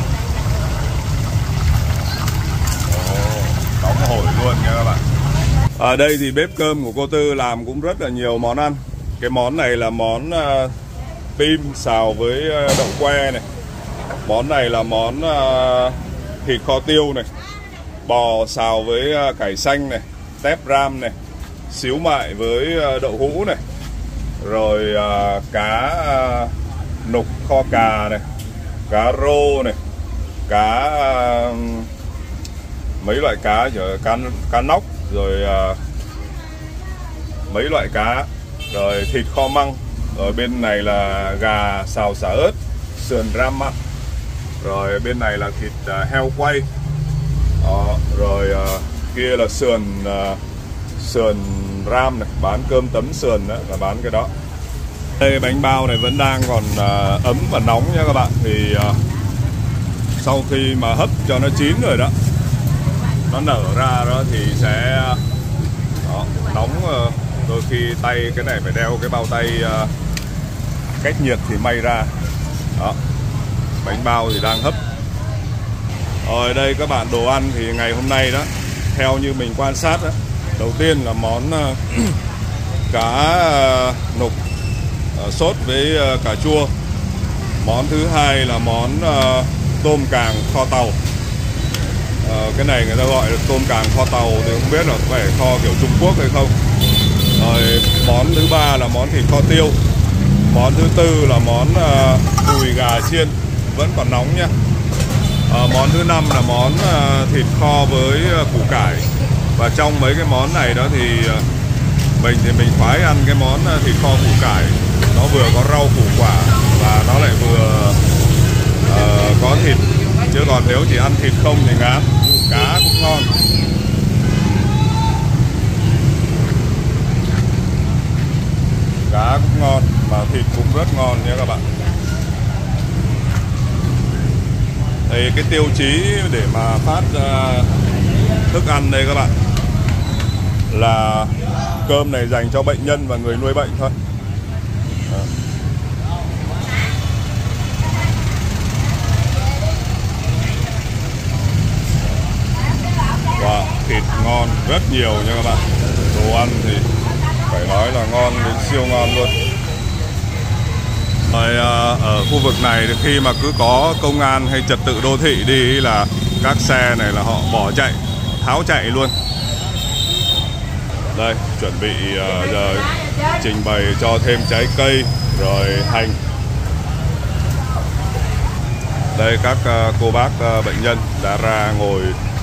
Ồ, nóng hổi luôn nha các bạn. Ở đây thì bếp cơm của cô Tư làm cũng rất là nhiều món ăn. Cái món này là món uh, pim xào với uh, đậu que này. Món này là món uh, thịt kho tiêu này. Bò xào với uh, cải xanh này. Tép ram này. Xíu mại với uh, đậu hũ này. Rồi uh, cá uh, nục kho cà này. Cá rô này. Cá uh, mấy loại cá, cá, cá nóc. Rồi uh, mấy loại cá. Rồi thịt kho măng. Rồi bên này là gà xào xả ớt, sườn ram mặn. Rồi bên này là thịt uh, heo quay. Đó. Rồi uh, kia là sườn uh, sườn ram này, bán cơm tấm sườn đó, là bán cái đó. Đây bánh bao này vẫn đang còn uh, ấm và nóng nha các bạn. Thì uh, sau khi mà hấp cho nó chín rồi đó, nó nở ra đó thì sẽ đó, nóng. Uh, đôi khi tay cái này phải đeo cái bao tay uh, cách nhiệt thì may ra. Đó. Bánh bao thì đang hấp. Rồi đây các bạn, đồ ăn thì ngày hôm nay đó, theo như mình quan sát đó, đầu tiên là món uh, cá uh, nục uh, sốt với uh, cà chua. Món thứ hai là món uh, tôm càng kho tàu. uh, Cái này người ta gọi là tôm càng kho tàu thì không biết là phải kho kiểu Trung Quốc hay không. Rồi món thứ ba là món thịt kho tiêu. Món thứ tư là món uh, đùi gà chiên, vẫn còn nóng nha. À, món thứ năm là món uh, thịt kho với uh, củ cải. Và trong mấy cái món này đó thì uh, mình thì mình khoái ăn cái món uh, thịt kho củ cải. Nó vừa có rau củ quả và nó lại vừa uh, có thịt. Chứ còn nếu chỉ ăn thịt không thì ngán. Cá cũng ngon. Cá cũng ngon mà thịt cũng rất ngon nha các bạn. Thì cái tiêu chí để mà phát uh, thức ăn đây các bạn là cơm này dành cho bệnh nhân và người nuôi bệnh thôi. Đó. Wow, thịt ngon rất nhiều nha các bạn. Đồ ăn thì phải nói là ngon đến siêu ngon luôn. Rồi, ở khu vực này thì khi mà cứ có công an hay trật tự đô thị đi là các xe này là họ bỏ chạy, tháo chạy luôn. Đây, chuẩn bị uh, giờ trình bày cho thêm trái cây rồi hành. Đây các uh, cô bác uh, bệnh nhân đã ra ngồi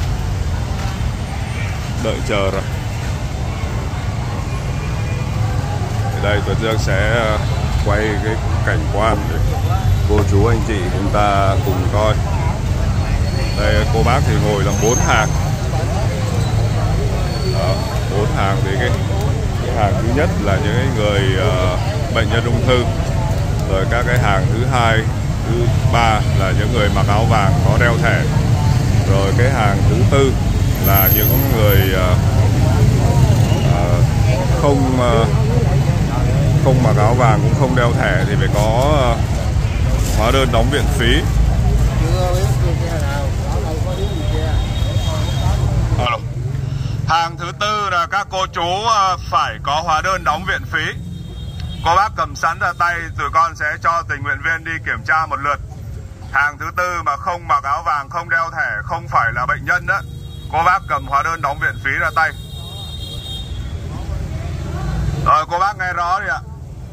đợi chờ rồi. Thì đây Tuấn Dương sẽ uh, quay cái cảnh quan để cô chú anh chị chúng ta cùng coi. Đây cô bác thì ngồi là bốn hàng. Đó, bốn hàng thì cái, cái hàng thứ nhất là những cái người uh, bệnh nhân ung thư. Rồi các cái hàng thứ hai, thứ ba là những người mặc áo vàng có đeo thẻ. Rồi cái hàng thứ tư là những người uh, uh, không uh, không mặc áo vàng cũng không đeo thẻ thì phải có uh, hóa đơn đóng viện phí. Hàng thứ tư là các cô chú uh, phải có hóa đơn đóng viện phí. Cô bác cầm sẵn ra tay, tụi con sẽ cho tình nguyện viên đi kiểm tra một lượt. Hàng thứ tư mà không mặc áo vàng, không đeo thẻ, không phải là bệnh nhân đó, cô bác cầm hóa đơn đóng viện phí ra tay. Rồi cô bác nghe rõ đi ạ.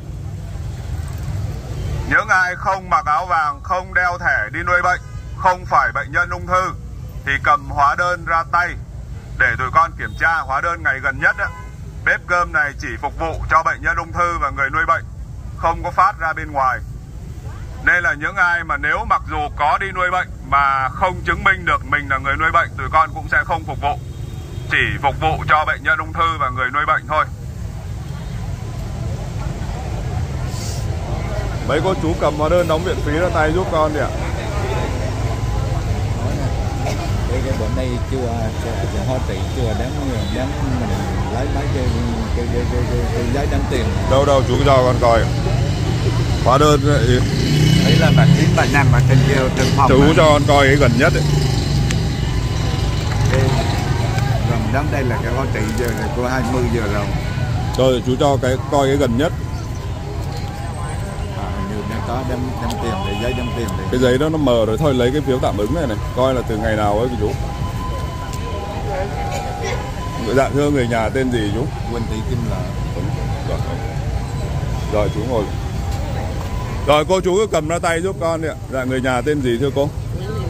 Những ai không mặc áo vàng, không đeo thẻ đi nuôi bệnh, không phải bệnh nhân ung thư thì cầm hóa đơn ra tay để tụi con kiểm tra. Hóa đơn ngày gần nhất á. Bếp cơm này chỉ phục vụ cho bệnh nhân ung thư và người nuôi bệnh, không có phát ra bên ngoài. Nên là những ai mà nếu mặc dù có đi nuôi bệnh mà không chứng minh được mình là người nuôi bệnh, tụi con cũng sẽ không phục vụ. Chỉ phục vụ cho bệnh nhân ung thư và người nuôi bệnh thôi. Mấy cô chú cầm hóa đơn đóng viện phí ra tay giúp con đi ạ. Cái, cái bữa nay chưa hoa trị chưa đáng đáng mình lấy mấy cái cái cái cái, cái, cái giấy đáng tiền. Đâu đâu chú cho con coi. Hóa đơn ấy, đấy là bản chín bản năm mà trên kia trên phòng. Chú cho con coi cái gần nhất ấy. Cái gần đó đây là cái hoa trị giờ là cô hai mươi giờ rồi. Rồi chú cho cái coi cái gần nhất. Có đem, đem tiền để giấy đem tiền để... Cái giấy đó nó mờ rồi, thôi lấy cái phiếu tạm ứng này này coi là từ ngày nào ấy chú. Dạ thưa người nhà tên gì chú? Quỳnh Thị Kim Lợi. Rồi. Rồi chú ngồi. Rồi cô chú cứ cầm ra tay giúp con đi ạ. Dạ người nhà tên gì thưa cô?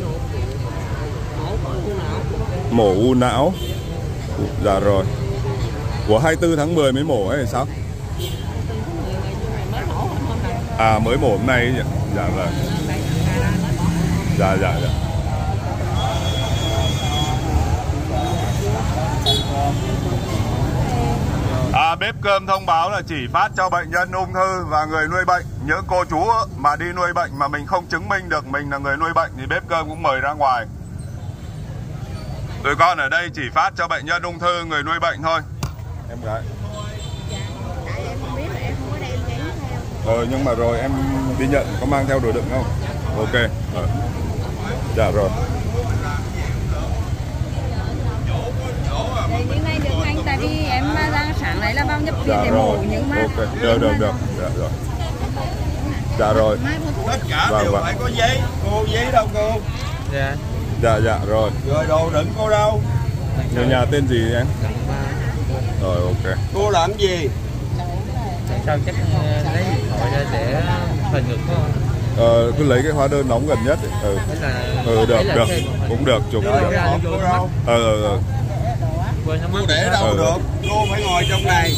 Mổ u não. Dạ rồi. Của hai mươi tư tháng mười mới mổ ấy sao? À mới mổ hôm nay ấy nhỉ? Dạ vâng. Dạ dạ dạ. À, bếp cơm thông báo là chỉ phát cho bệnh nhân ung thư và người nuôi bệnh. Những cô chú mà đi nuôi bệnh mà mình không chứng minh được mình là người nuôi bệnh thì bếp cơm cũng mời ra ngoài. Tụi con ở đây chỉ phát cho bệnh nhân ung thư, người nuôi bệnh thôi. Em gái. Ờ nhưng mà rồi em đi nhận có mang theo đồ đựng không? Ok. Ờ. Dạ rồi. Thì những này được anh tại vì em đang sáng nay là vào nhập viện Dạ để rồi. mổ nhưng mà Ok. Được được được. Dạ rồi. Dạ rồi. Tất cả Vâng, đều vâng. phải có giấy. Cô giấy đâu cô? Dạ. Dạ dạ rồi. Rồi đồ đựng cô đâu? Người nhà tên gì em? Rồi ok. Cô làm gì? Sao chắc lấy điện thoại ra để hình ngực của Ờ, cứ lấy cái hóa đơn nóng gần nhất. Ừ, ừ được, được, cũng được, chụp cũng được. Ờ, ờ, ờ. Cô để đâu Ừ. được, cô phải ngồi trong này.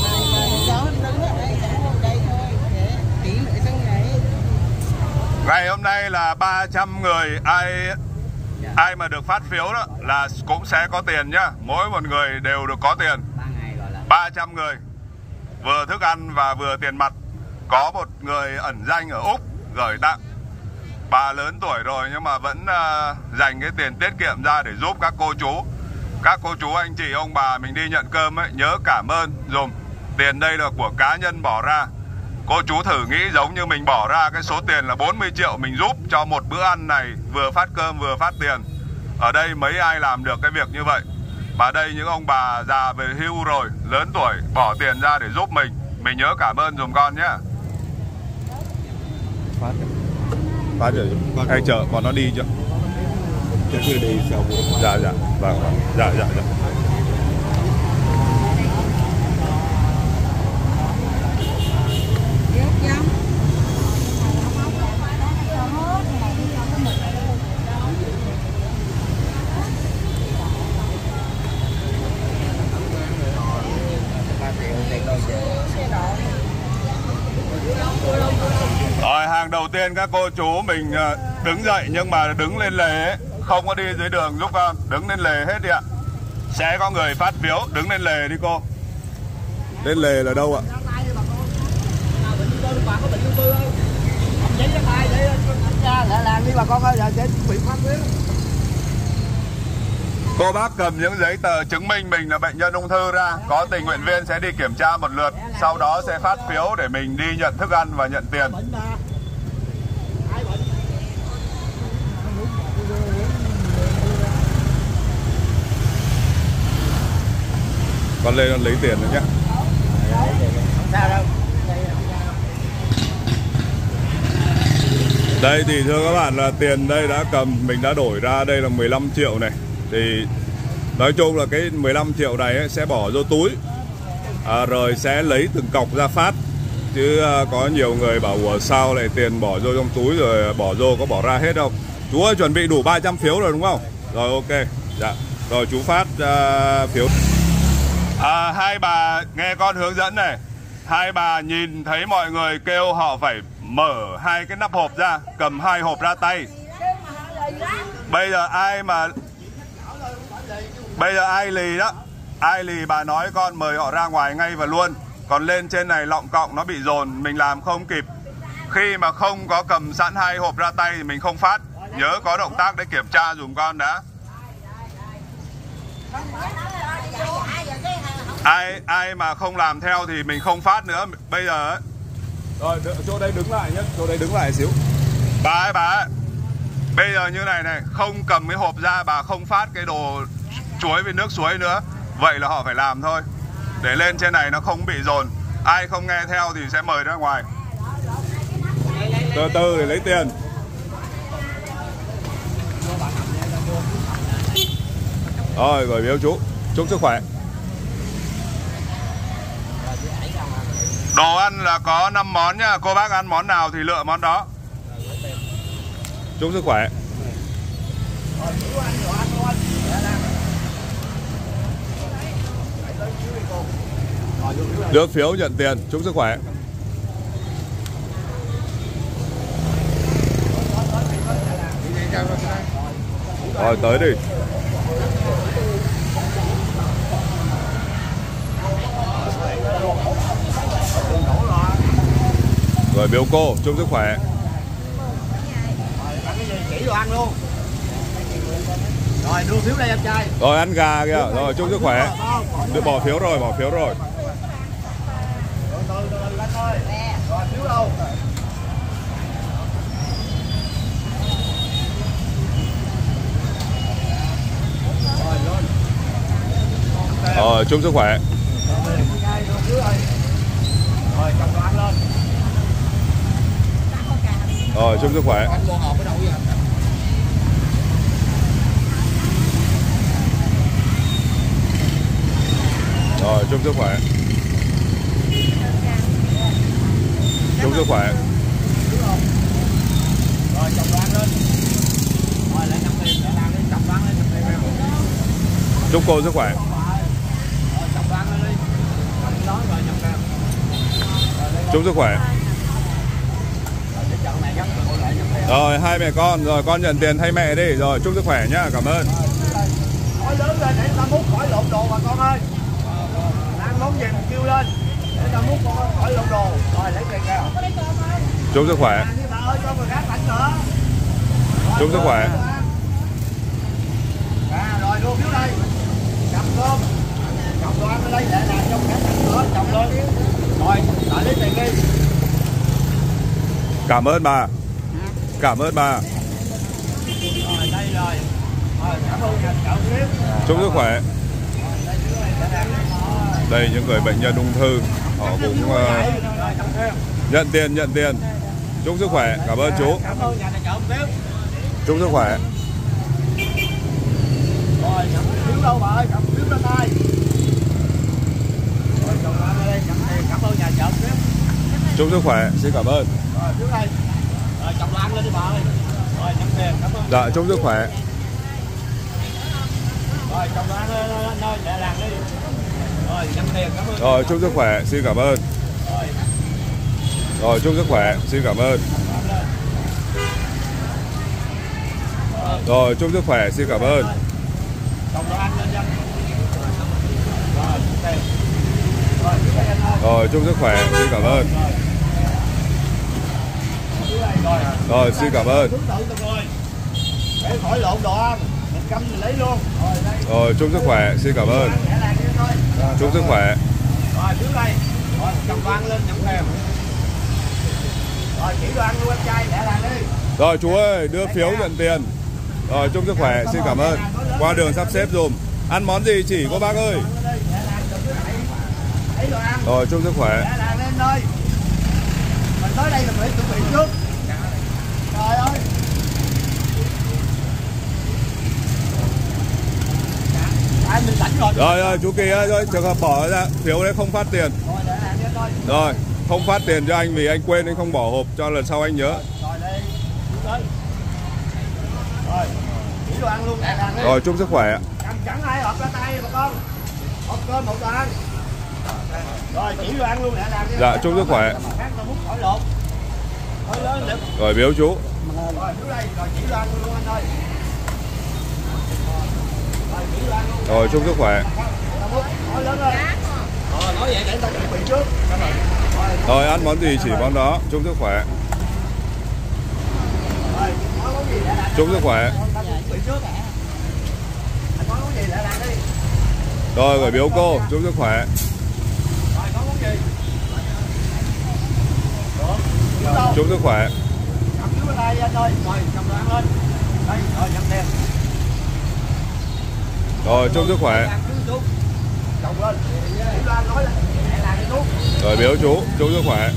Ngày hôm nay là ba trăm người, ai ai mà được phát phiếu đó là cũng sẽ có tiền nhá. Mỗi một người đều được có tiền. ba trăm người, vừa thức ăn và vừa tiền mặt. Có một người ẩn danh ở Úc gửi tặng. Bà lớn tuổi rồi nhưng mà vẫn uh, dành cái tiền tiết kiệm ra để giúp các cô chú. Các cô chú, anh chị, ông bà mình đi nhận cơm ấy, nhớ cảm ơn dùm. Tiền đây là của cá nhân bỏ ra. Cô chú thử nghĩ giống như mình bỏ ra cái số tiền là bốn mươi triệu mình giúp cho một bữa ăn này, vừa phát cơm vừa phát tiền. Ở đây mấy ai làm được cái việc như vậy. Mà đây những ông bà già về hưu rồi, lớn tuổi, bỏ tiền ra để giúp mình. Mình nhớ cảm ơn dùm con nhé. Phát Phát rồi. Hay chờ bọn nó đi chưa? chưa đi sao? Dạ dạ, vâng, vâng. Dạ dạ dạ. Rồi, hàng đầu tiên các cô chú mình đứng dậy nhưng mà đứng lên lề ấy, không có đi dưới đường giúp con, đứng lên lề hết đi ạ. Sẽ có người phát phiếu, đứng lên lề đi cô. Lên lề là đâu ạ? Cô bác cầm những giấy tờ chứng minh mình là bệnh nhân ung thư ra. Có tình nguyện viên sẽ đi kiểm tra một lượt. Sau đó sẽ phát phiếu để mình đi nhận thức ăn và nhận tiền. Con lên con lấy tiền rồi nhé. Đây thì thưa các bạn là tiền đây đã cầm, mình đã đổi ra đây là mười lăm triệu này. Thì nói chung là cái mười lăm triệu này ấy, sẽ bỏ vô túi à, rồi sẽ lấy từng cọc ra phát. Chứ à, có nhiều người bảo ủa sao lại tiền bỏ vô trong túi rồi bỏ vô có bỏ ra hết không. Chú ơi chuẩn bị đủ ba trăm phiếu rồi đúng không? Rồi ok. Dạ. Rồi chú phát à, phiếu. À, hai bà nghe con hướng dẫn này. Hai bà nhìn thấy mọi người kêu họ phải mở hai cái nắp hộp ra, cầm hai hộp ra tay. Bây giờ ai mà Bây giờ ai lì đó, ai lì bà nói con mời họ ra ngoài ngay và luôn. Còn lên trên này lọng cọng nó bị dồn, mình làm không kịp. Khi mà không có cầm sẵn hai hộp ra tay thì mình không phát. Nhớ có động tác để kiểm tra dùm con đã. Ai ai mà không làm theo thì mình không phát nữa. Bây giờ ấy. Rồi chỗ đây đứng lại nhé, chỗ đây đứng lại xíu. Bà ơi bà ơi, bây giờ như này này, không cầm cái hộp ra bà không phát cái đồ chuối với nước suối nữa. Vậy là họ phải làm thôi, để lên trên này nó không bị dồn. Ai không nghe theo thì sẽ mời ra ngoài. Từ từ để lấy tiền. Rồi gửi biếu chú, chúc sức khỏe. Đồ ăn là có năm món nha. Cô bác ăn món nào thì lựa món đó. Chúc sức khỏe. Đưa phiếu nhận tiền. Chúc sức khỏe. Rồi tới đi. Rồi biếu cô, chúc sức khỏe. Chỉ đồ ăn luôn. Rồi đưa phiếu đây em trai. Rồi ăn gà kìa, rồi chúc sức khỏe. Đưa bỏ phiếu rồi, bỏ phiếu rồi. Rồi phiếu đâu? Rồi chúc sức khỏe. Rồi cầm đồ ăn lên. Rồi chúc sức khỏe. Rồi chúc sức khỏe. Chúc sức khỏe. Rồi chồng đoan lên. Rồi lại năm tiền để làm đi, chồng đoan lên năm tiền. Chúc cô sức khỏe. Rồi chồng đoan lên đi. Đó rồi chồng cam. Chúc sức khỏe. Rồi hai mẹ con, rồi con nhận tiền thay mẹ đi, rồi chúc sức khỏe nhá, cảm ơn. Nói lớn lên để ta múc khỏi lộn đồ bà con ơi. Ăn món gì mình kêu lên để ta múc con khỏi lộn đồ. Rồi lấy tiền kìa. Chúc sức khỏe. Bà ơi cho người khác bánh nữa. Chúc sức khỏe. À, rồi luôn phiếu đây. Cầm cơm. Chồng đồ ăn ở đây để làm trong khác bánh nữa, chồng lên. Rồi, lại lấy tiền đi. Cảm ơn bà. Cảm ơn bà. Rồi đây rồi. Rồi cảm ơn nhà chợ tiếp. Chúc sức khỏe. Đây những người bệnh nhân ung thư, họ cũng uh, nhận tiền nhận tiền. Chúc sức khỏe, cảm ơn chú. Cảm ơn nhà chợ tiếp. Chúc sức khỏe. Rồi cầm phiếu đâu bà ơi, cầm phiếu lên đây. Rồi chồng ăn ở đây cầm tiền, cảm ơn nhà chợ tiếp. Chúc sức khỏe, xin cảm ơn. Rồi phiếu đây. Rồi chồng ăn lên đi bà ơi. Rồi nhận tiền, cảm ơn. Dạ chúc sức khỏe. Rồi chồng ăn lên nơi để làm đi. Rồi nhận tiền, cảm ơn. Rồi chúc sức khỏe, xin cảm ơn. Rồi. Rồi chúc sức khỏe, xin cảm ơn. Rồi chúc sức khỏe, xin cảm ơn. Chồng ăn lên dân. Rồi nhận tiền. Rồi phiếu đây anh ơi. Rồi chúc sức khỏe, xin cảm ơn. Rồi. Rồi xin cảm ơn. Thứ tự được rồi. Để khỏi lộn đồ ăn. Mình cầm mình lấy luôn. Rồi đây. Rồi chúc sức khỏe, xin cảm ơn. Chúc sức khỏe. Rồi phiếu đây. Rồi chồng đoan lên nhận tiền. Rồi chỉ đoan luôn em trai để làm đi. Rồi chú ơi, đưa phiếu nhận tiền. Rồi chúc sức khỏe, xin cảm ơn. Qua đường sắp xếp dùm. Ăn món gì chỉ cô bác ơi. Rồi chúc sức khỏe. Để làm lên nơi. Mình tới đây mình phải chuẩn bị trước. Trời ơi. Ai mình lãnh rồi. Rồi rồi chú Kỳ ơi, rồi trường hợp bỏ ra phiếu đấy không phát tiền. Rồi để làm đi thôi. Rồi không phát tiền cho anh vì anh quên anh không bỏ hộp, cho lần sau anh nhớ. Rồi đây. Tới. Rồi. Chỉ đồ ăn luôn để làm đi. Rồi chúc sức khỏe. Cầm chẳng ai hộp ra tay bà con. Hộp cơm một đồ ăn. Rồi chỉ đồ ăn luôn để làm đi. Dạ chúc sức khỏe. Khác ta múc khỏi lộn. Khỏi lớn được. Rồi biếu chú. Rồi phiếu đây, rồi chỉ đồ ăn luôn anh ơi. Rồi chỉ đồ ăn luôn. Rồi chúc sức khỏe. Ta múc khỏi lớn lên. Ờ nói vậy để ta chuẩn bị trước. Rồi ăn món gì chỉ món đó, chúc sức khỏe. Rồi nói món gì để làm. Chúc sức khỏe. Ta chuẩn bị trước. Anh nói món gì để làm đi. Rồi gửi biếu cô, chúc sức khỏe. Rồi có món gì? Được. Chúc sức khỏe. Cầm phiếu ở đây anh ơi. Rồi cầm đồ ăn lên. Đây, rồi nhận tiền. Rồi chúc sức khỏe. Chồng lên. Chỉ lo nói là để làm đi chú. Rồi biếu chú, chúc sức khỏe.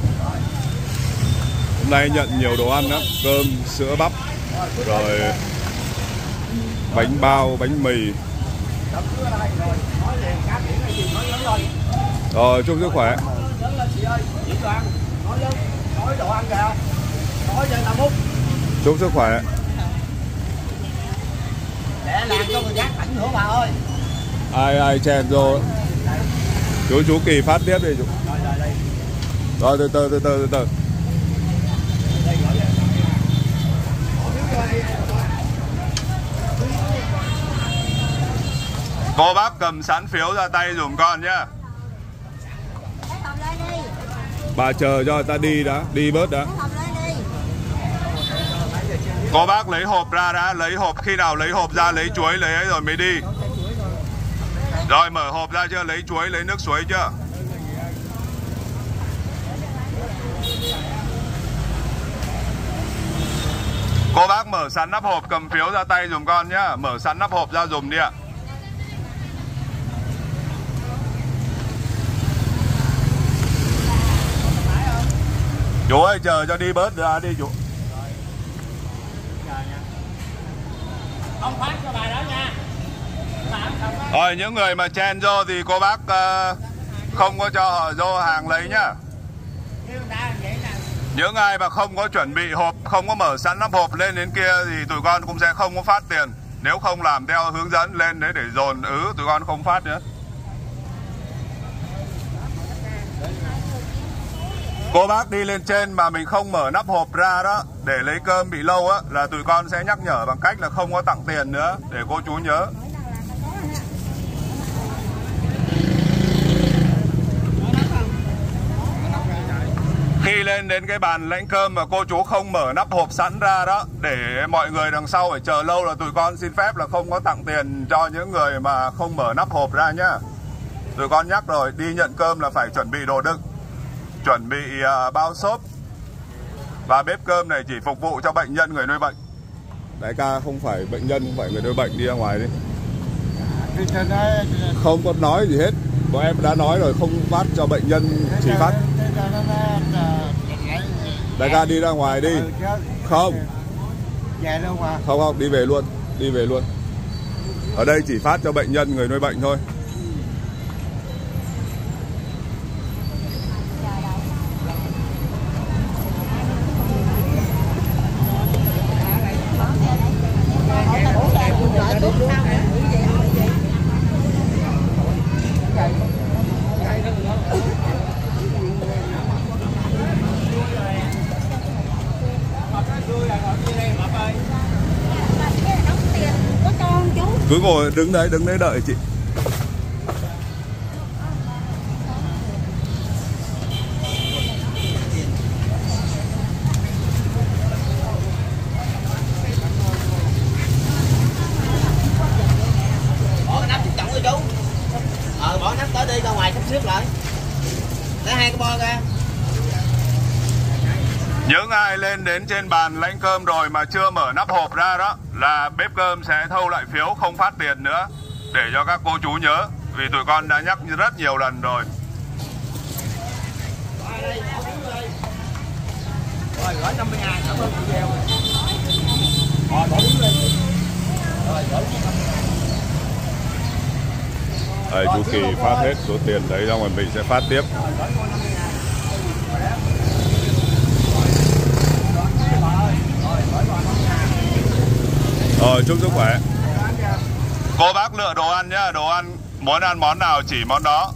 Hôm nay nhận nhiều đồ ăn lắm, cơm, sữa bắp, rồi bánh bao, bánh mì. Cầm phiếu ở đây rồi. Nói liền cá biển hay gì nói lớn lên. Rồi chúc sức khỏe. Lớn lên chị ơi. Chỉ đồ ăn. Nói lớn. Nói đồ ăn kìa. Nói cho ta múc. Chúc sức khỏe. Để làm cho người khác ảnh nữa bà ơi. Ai ai chèn rồi. Chú chú Kỳ phát tiếp đi chú. Rồi rồi đây. Rồi từ từ từ từ từ từ. Đây gọi đây. Cô bác cầm sẵn phiếu ra tay dùm con nhá. Bà chờ cho người ta đi đã, đi bớt đã. Cô bác lấy hộp ra đã, lấy hộp, khi nào lấy hộp ra lấy chuối lấy ấy rồi mới đi. Rồi mở hộp ra chưa, lấy chuối lấy nước suối chưa. Cô bác mở sẵn nắp hộp, cầm phiếu ra tay dùm con nhá, mở sẵn nắp hộp ra dùm đi ạ. Chú ơi chờ cho đi bớt ra đi chú. Không phát cho bà đó nha. Rồi những người mà chen vô thì cô bác uh, không có cho họ vô hàng lấy nhá. Nếu ta vậy nè, Những ai mà không có chuẩn bị hộp, không có mở sẵn nắp hộp lên đến kia thì tụi con cũng sẽ không có phát tiền. Nếu không làm theo hướng dẫn lên đấy để dồn ứ, tụi con không phát nữa. Cô bác đi lên trên mà mình không mở nắp hộp ra đó để lấy cơm bị lâu á, là tụi con sẽ nhắc nhở bằng cách là không có tặng tiền nữa, để cô chú nhớ. Khi lên đến cái bàn lãnh cơm mà cô chú không mở nắp hộp sẵn ra đó, để mọi người đằng sau phải chờ lâu, là tụi con xin phép là không có tặng tiền cho những người mà không mở nắp hộp ra nhá. Tụi con nhắc rồi, đi nhận cơm là phải chuẩn bị đồ đựng, chuẩn bị uh, bao xốp. Và bếp cơm này chỉ phục vụ cho bệnh nhân, người nuôi bệnh. Đại ca không phải bệnh nhân, không phải người nuôi bệnh, đi ra ngoài đi. Không có nói gì hết. Bọn em đã nói rồi, không phát cho bệnh nhân, chỉ phát. Đại ca đi ra ngoài đi. Không. Không không, đi về luôn. Đi về luôn. Ở đây chỉ phát cho bệnh nhân, người nuôi bệnh thôi. Cứ ngồi đứng đấy, đứng đấy đợi chị. Bỏ cái nắp trọng đi chú. Ờ bỏ nắp tới đi, ra ngoài sắp xếp lại. Lấy hai cái bo ra. Những ai lên đến trên bàn lãnh cơm rồi mà chưa mở nắp hộp ra đó, là bếp cơm sẽ thâu lại phiếu, không phát tiền nữa, để cho các cô chú nhớ. Vì tụi con đã nhắc rất nhiều lần rồi. Rồi gửi năm mươi ngàn, cảm ơn chị Gieo. Rồi bỏ đứng lên. Rồi gửi năm mươi ngàn. Đây, chú Kỳ phát hết số tiền đấy ra ngoài, mình sẽ phát tiếp. Rồi, chúc sức khỏe. Cô bác lựa đồ ăn nhá, đồ ăn muốn ăn món nào chỉ món đó.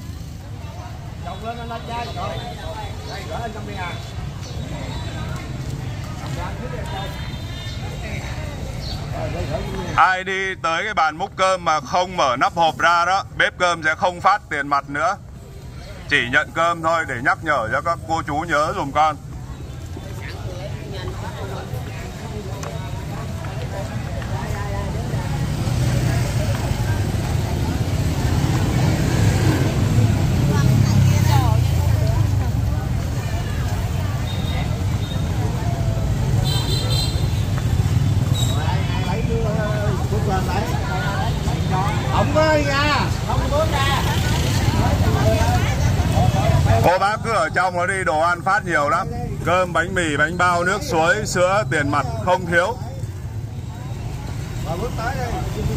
Ai đi tới cái bàn múc cơm mà không mở nắp hộp ra đó, bếp cơm sẽ không phát tiền mặt nữa. Chỉ nhận cơm thôi, để nhắc nhở cho các cô chú nhớ dùm con. Không ơi nha, không bước ra. Cô bác cứ ở trong nó đi, đồ ăn phát nhiều lắm. Cơm, bánh mì, bánh bao, nước suối, sữa, tiền mặt không thiếu. Bước tới đi.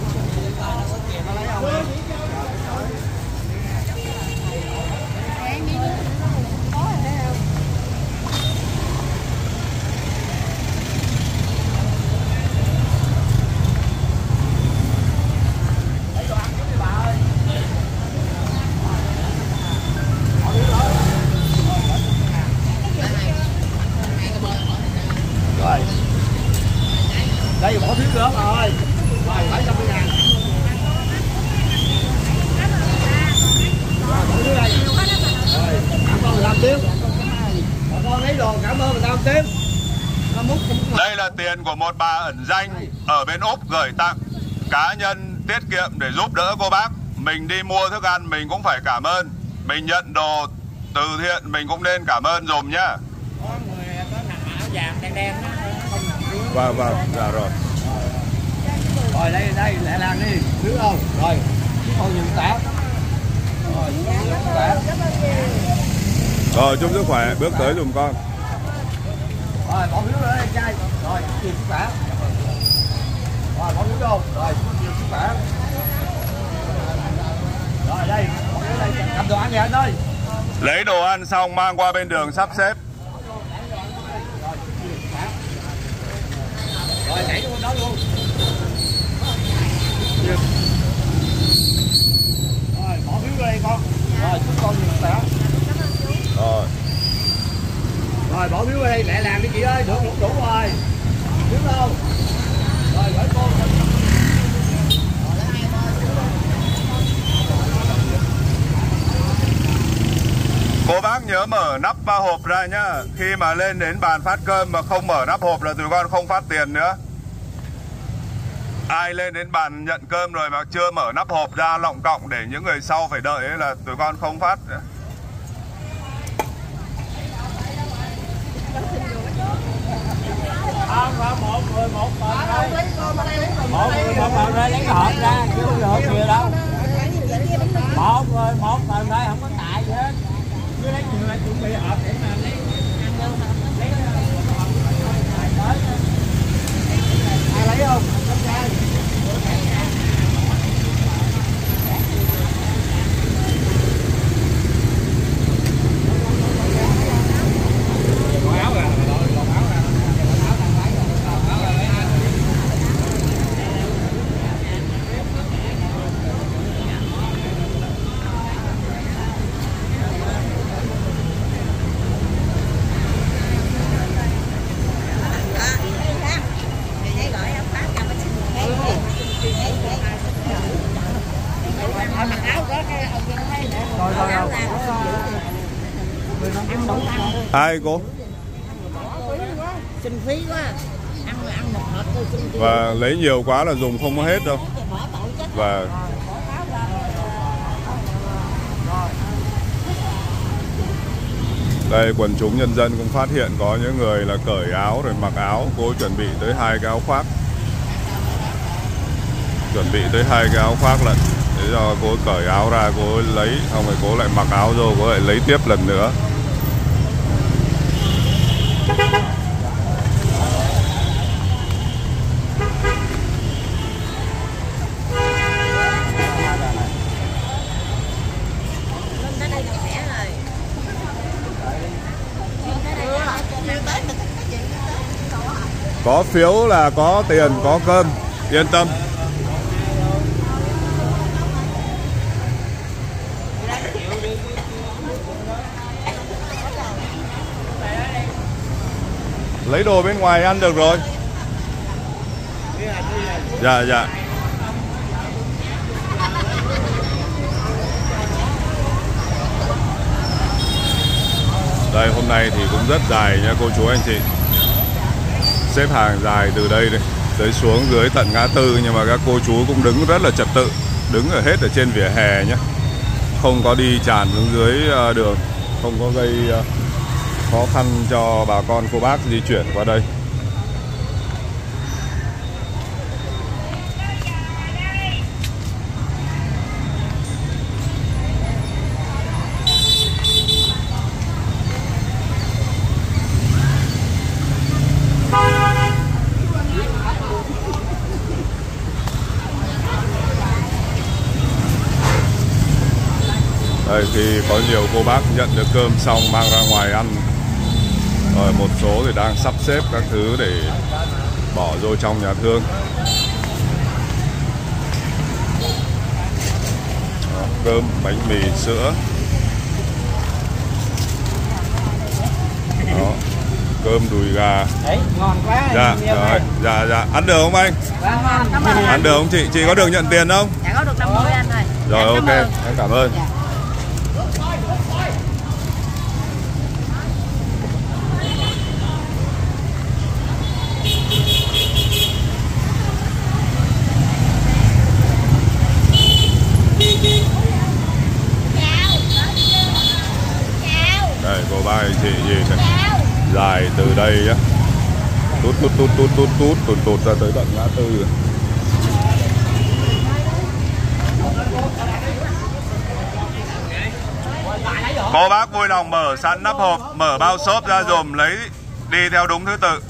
Rồi. Đây bỏ thiếu nữa rồi. Rồi phải năm mươi ngàn. Rồi bỏ thiếu đây. Rồi cảm ơn mười lăm tiếng. Bà con lấy đồ cảm ơn mười lăm tiếng. Đây là tiền của một bà ẩn danh ở bên Úc gửi tặng cá nhân tiết kiệm để giúp đỡ cô bác. Mình đi mua thức ăn mình cũng phải cảm ơn. Mình nhận đồ từ thiện mình cũng nên cảm ơn dùm nhá. Có người có thằng áo vàng đen đen đó. Vâng vâng, dạ rồi. Rồi đây đây lại làm đi, thứ không? Rồi, con nhìn tả. Rồi, tả. Rồi, chúc sức khỏe, bước tới dùm con. Rồi, bỏ phiếu lên trai. Rồi, chịu sức khỏe. Rồi, bỏ phiếu vô. Rồi, chịu sức khỏe. Rồi đây, cầm đồ ăn kìa anh ơi. Lấy đồ ăn xong mang qua bên đường sắp xếp. Rồi nhảy luôn đó luôn. Rồi bỏ phiếu vô đây con. Rồi chúng con nhiều đã. Rồi. Rồi bỏ phiếu vô đây mẹ làm đi chị ơi, được đủ, đủ rồi. Phiếu đâu? Rồi gửi cô. Cô bác nhớ mở nắp ba hộp ra nhá. Khi mà lên đến bàn phát cơm mà không mở nắp hộp là tụi con không phát tiền nữa. Ai lên đến bàn nhận cơm rồi mà chưa mở nắp hộp ra lọng cộng để những người sau phải đợi ấy là tụi con không phát nữa. Không, không, một người một tờ đây. Một người một tờ đây lấy cái hộp ra, chứ không được nhiều đâu. Một người một tờ đây không có tại gì hết. Cứ lấy nhiều lại chuẩn bị hộp để mà lấy lấy ai lấy không? Ai cô? Xin phí quá. Ăn là ăn một hộp tôi xin phí. Và lấy nhiều quá là dùng không có hết đâu. Và đây quần chúng nhân dân cũng phát hiện có những người là cởi áo rồi mặc áo. Cô chuẩn bị tới hai cái áo khoác. Chuẩn bị tới hai cái áo khoác lận. Thế rồi cô cởi áo ra, cô lấy, không rồi cô lại mặc áo rồi, cô lại lấy tiếp lần nữa. Có phiếu là có tiền, có cơm, yên tâm. Lấy đồ bên ngoài ăn được rồi. Dạ dạ. Đây hôm nay thì cũng rất dài nha cô chú anh chị. Xếp hàng dài từ đây đây tới xuống dưới tận ngã tư, nhưng mà các cô chú cũng đứng rất là trật tự, đứng ở hết ở trên vỉa hè nhé, không có đi tràn xuống dưới đường, không có gây khó khăn cho bà con cô bác di chuyển qua đây. Đây, khi có nhiều cô bác nhận được cơm xong mang ra ngoài ăn. Rồi một số thì đang sắp xếp các thứ để bỏ vô trong nhà thương. Đó, cơm, bánh mì, sữa. Đó, cơm đùi gà. Đấy, ngon quá. Dạ, rồi, dạ, dạ. Ăn được không anh? Vâng, ngon, cảm ơn. Ăn được không chị? Chị có được nhận tiền không? Dạ có được năm mươi anh ơi. Rồi, Em ok, cảm ơn. em cảm ơn. Dạ. Đây cô bác anh chị gì này, dài từ đây á, tút tút tút tút tút tút tụt tụt ra tới tận ngã tư rồi. Cô bác vui lòng mở sẵn nắp hộp, mở bao xốp ra dùm, lấy đi theo đúng thứ tự.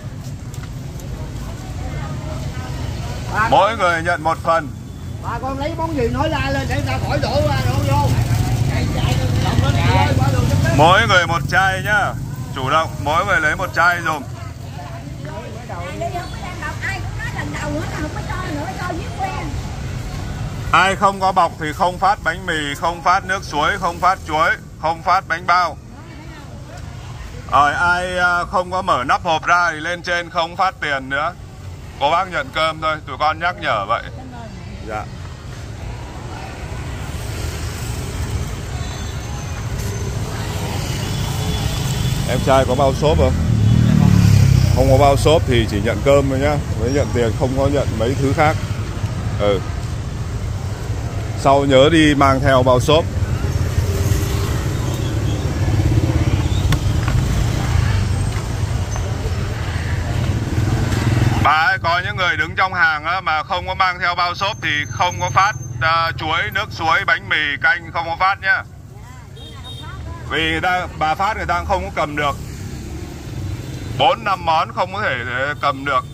Mỗi người nhận một phần. Bà con lấy món gì nói la lên để người ta khỏi đổ ra đổ vô. Mỗi người một chai nhá. Chủ động, mỗi người lấy một chai dùm. nữa là không có cho nữa, cho giết quen. Ai không có bọc thì không phát bánh mì, không phát nước suối, không phát chuối, không phát bánh bao. Rồi ai không có mở nắp hộp ra thì lên trên không phát tiền nữa. Cô bác nhận cơm thôi, tụi con nhắc nhở vậy. Dạ. Em trai có bao xốp không? Không có bao xốp thì chỉ nhận cơm thôi nhá, mới nhận tiền, không có nhận mấy thứ khác. Ừ. Sau nhớ đi mang theo bao xốp. Bà ơi, có những người đứng trong hàng á, mà không có mang theo bao xốp thì không có phát uh, chuối, nước suối, bánh mì, canh không có phát nhá. Vì người ta, bà phát người ta không có cầm được. Bốn năm món không có thể cầm được.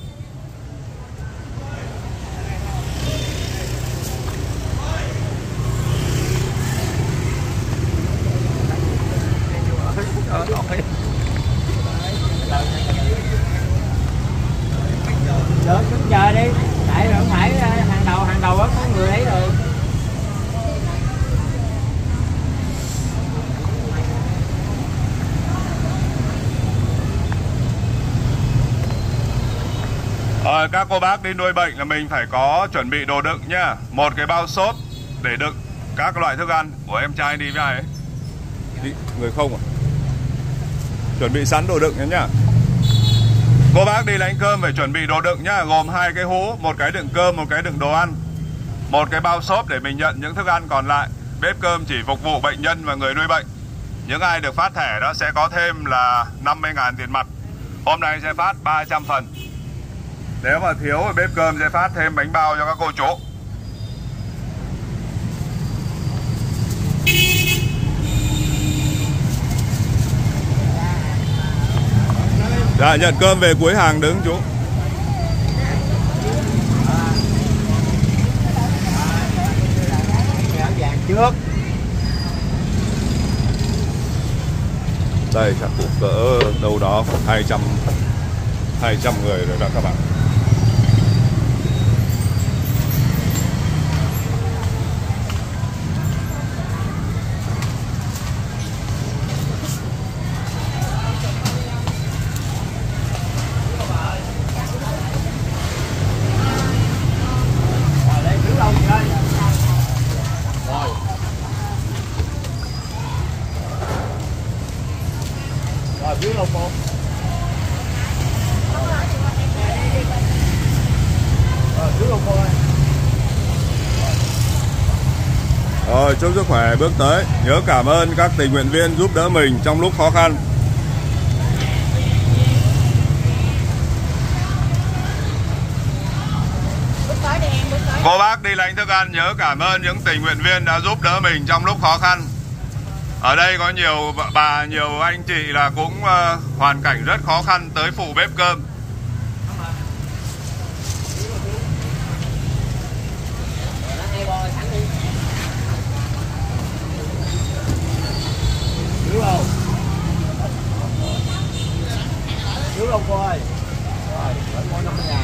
Được, cứ chờ đi. Tại không phải hàng đầu, hàng đầu có người ấy rồi. Ờ, các cô bác đi nuôi bệnh là mình phải có chuẩn bị đồ đựng nhá. Một cái bao xốp để đựng các loại thức ăn. Của em trai đi với ai ấy? Đi, người không à? Chuẩn bị sẵn đồ đựng nhé nhá. Cô bác đi lấy cơm phải chuẩn bị đồ đựng nhá. Gồm hai cái hũ, một cái đựng cơm, một cái đựng đồ ăn, một cái bao xốp để mình nhận những thức ăn còn lại. Bếp cơm chỉ phục vụ bệnh nhân và người nuôi bệnh. Những ai được phát thẻ đó sẽ có thêm là năm mươi ngàn tiền mặt. Hôm nay sẽ phát ba trăm phần. Nếu mà thiếu thì bếp cơm sẽ phát thêm bánh bao cho các cô chú. Dạ, nhận cơm về cuối hàng đứng chú. Trước. Đây chắc cũng cỡ đâu đó khoảng hai trăm hai trăm người rồi đó các bạn. Rồi, dưới lông cô. Rồi, dưới lông cô ơi. Rồi, chúc sức khỏe bước tới. Nhớ cảm ơn các tình nguyện viên giúp đỡ mình trong lúc khó khăn. Cô bác đi lãnh thức ăn nhớ cảm ơn những tình nguyện viên đã giúp đỡ mình trong lúc khó khăn. Ở đây có nhiều bà, nhiều anh chị là cũng uh, hoàn cảnh rất khó khăn tới phụ bếp cơm. Hiểu không? Hiểu không cô ơi? Rồi, vẫn có năm mươi ngàn.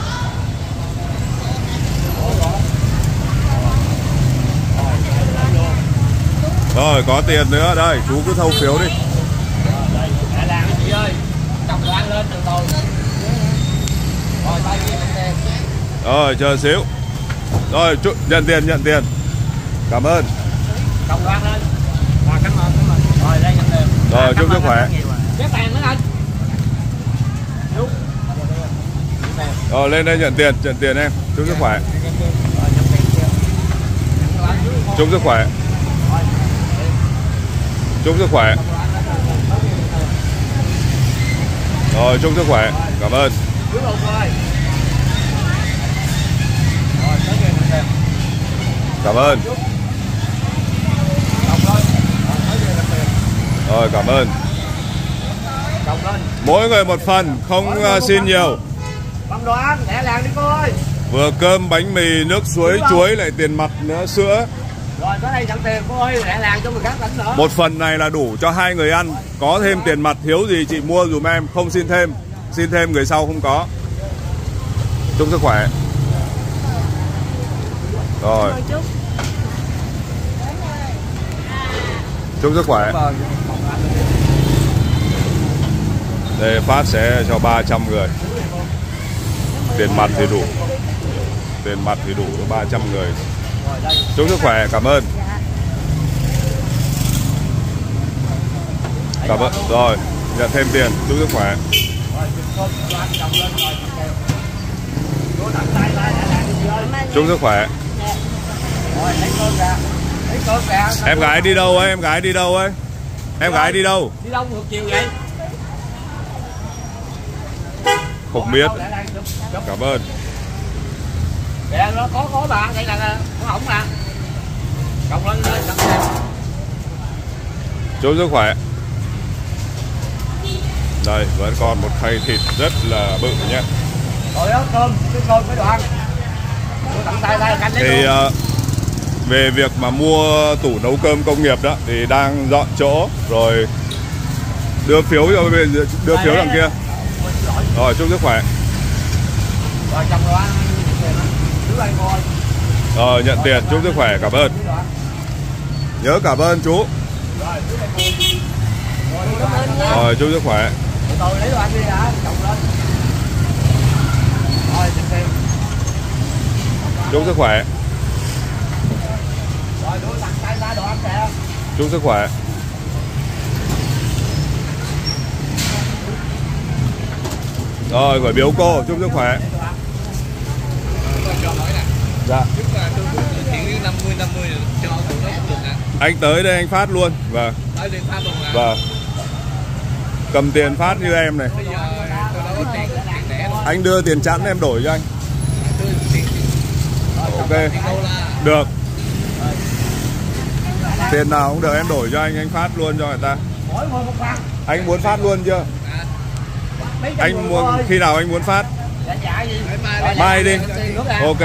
Rồi, có tiền nữa. Đây, chú cứ thâu phiếu đi. Đây, lại làm chị ơi. Chồng đồ ăn lên từ từ. Rồi, tay ghi nhận tiền. Rồi, chờ xíu. Rồi, chú, nhận tiền, nhận tiền. Cảm ơn. Chồng đồ ăn lên. Rồi, cảm ơn, cảm ơn. Rồi, đây nhận tiền. Rồi, chúc sức khỏe. Xếp bàn nữa anh. Đúng. Rồi, lên đây nhận tiền, nhận tiền em. Chúc sức khỏe. Chúc sức khỏe. Chúc sức khỏe. Rồi, chúc sức khỏe. Cảm ơn. Cảm ơn. Rồi, cảm ơn. Mỗi người một phần, không uh, xin nhiều. Đồ ăn, lẹ làng đi cô ơi. Vừa cơm, bánh mì, nước suối, chuối, lại tiền mặt nữa, sữa. Rồi, tới đây nhận tiền cô ơi, lẹ làng cho người khác đánh nữa. Một phần này là đủ cho hai người ăn. Có thêm tiền mặt, thiếu gì chị mua dùm em, không xin thêm. Xin thêm người sau không có. chúc sức khỏe. Rồi, chúc sức khỏe. Đây Phát sẽ cho ba trăm người. Tiền mặt thì đủ. Tiền mặt thì đủ ba trăm người. Chúc sức khỏe, cảm ơn. Cảm ơn. Rồi, nhận thêm tiền, chúc sức khỏe. Chúc sức khỏe. Em gái đi đâu ấy, em gái đi đâu ấy? Em gái đi đâu? Đi đâu ngược chiều vậy? Không biết. Cảm ơn. Dạ, nó có có bà, đây là có ổng nè. Cộng lên lên cộng lên. Chúc sức khỏe. Đây vẫn còn một khay thịt rất là bự nhé. Rồi đó, cơm, cái cơm cái đồ ăn. Tôi tặng tay tay canh Thì uh, về việc mà mua tủ nấu cơm công nghiệp đó thì đang dọn chỗ rồi đưa phiếu cho bên đưa phiếu đằng kia. Rồi chúc sức khỏe. Rồi chồng đồ ăn. Rồi nhận tiền, chúc sức khỏe, cảm ơn. Nhớ cảm ơn chú. Rồi chúc sức khỏe. Rồi lấy đồ ăn đi đã, chồng lên. Rồi nhận tiền. Chúc sức khỏe. Rồi đưa tặng tay ra đồ ăn kìa. Chúc sức khỏe. Rồi gửi biếu cô, chúc sức khỏe. Dạ. Anh tới đây anh phát luôn. Vâng. Vâng. Cầm tiền phát như em này. Anh đưa tiền chẵn em đổi cho anh. Ok. Được. Tiền nào cũng được em đổi cho anh, anh phát luôn cho người ta. Anh muốn phát luôn chưa? Anh muốn khi nào anh muốn phát? Mai đi. Ok.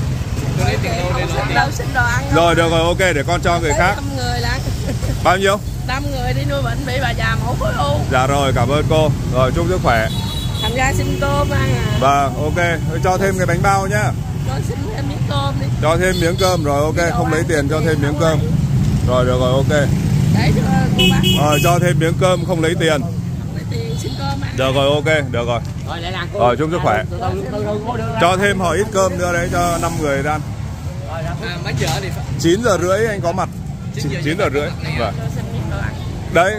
Rồi được rồi, ok, để con cho người khác. Bao nhiêu? năm người đi nuôi bệnh bị bà già mổ khối u. Dạ rồi, cảm ơn cô. Rồi chúc sức khỏe. Thành ra xin cơm ăn à. Vâng, ok. Cho thêm cái bánh bao nhá. Con xin thêm miếng cơm đi. Cho thêm miếng cơm rồi, ok, không lấy tiền cho thêm miếng cơm. Rồi được rồi, ok. Để cho cô bác. Rồi cho thêm miếng cơm không lấy tiền. Không lấy tiền xin cơm ăn. Được rồi, ok, được rồi. Rồi chúc sức khỏe. Cho thêm hỏi ít cơm nữa đấy cho năm người ăn. Mấy giờ thì chín giờ rưỡi anh có mặt. chín giờ rưỡi. Vâng. Đấy.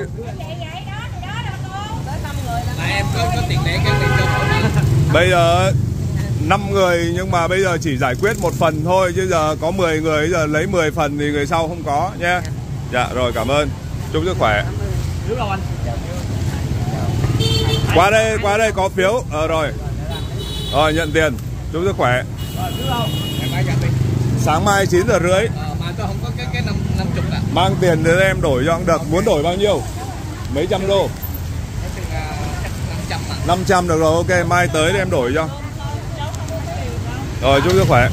mà em có có tiền lẻ cái tiền cơm. Bây giờ năm người nhưng mà bây giờ chỉ giải quyết một phần thôi, chứ giờ có mười người, giờ lấy mười phần thì người sau không có nhé. Dạ rồi, cảm ơn. Chúc sức khỏe. Qua đây, qua đây có phiếu. Ờ rồi. Rồi nhận tiền. Chúc sức khỏe. Sáng mai chín giờ rưỡi. Mà tôi không có cái cái năm năm chục ạ. Mang tiền để em đổi cho cũng được. Muốn đổi bao nhiêu? Mấy trăm đô? năm trăm được rồi, ok, mai tới để em đổi cho. Rồi chúc sức khỏe.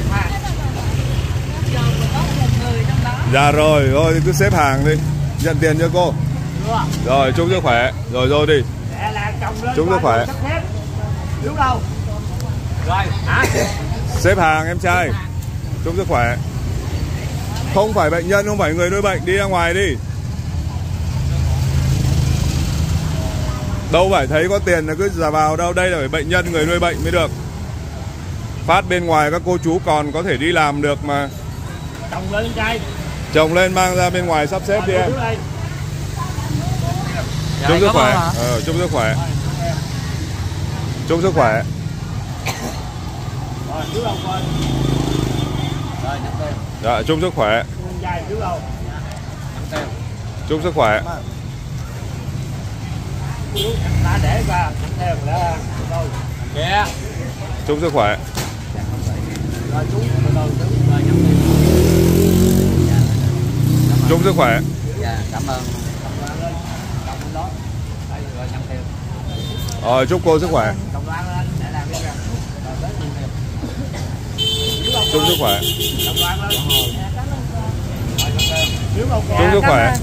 Dạ rồi, rồi cứ xếp hàng đi. Nhận tiền cho cô. Rồi chúc sức khỏe. Rồi rồi đi. Chúc sức khỏe. Xếp hàng em trai. Chúc sức khỏe. Không phải bệnh nhân, không phải người nuôi bệnh, đi ra ngoài đi. Đâu phải thấy có tiền là cứ giả vào đâu, đây là phải bệnh nhân, người nuôi bệnh mới được. Phát bên ngoài các cô chú còn có thể đi làm được mà. Chồng lên trai. Chồng lên mang ra bên ngoài sắp xếp đi em. Chúc sức khỏe. Ờ, chúc sức khỏe. Chúc sức khỏe. Dạ, chúc sức khỏe. Chúc sức khỏe. Chúc sức khỏe. Chúc sức khỏe. Cảm ơn. Rồi chúc cô sức khỏe. Chúc sức khỏe. Chúc sức khỏe.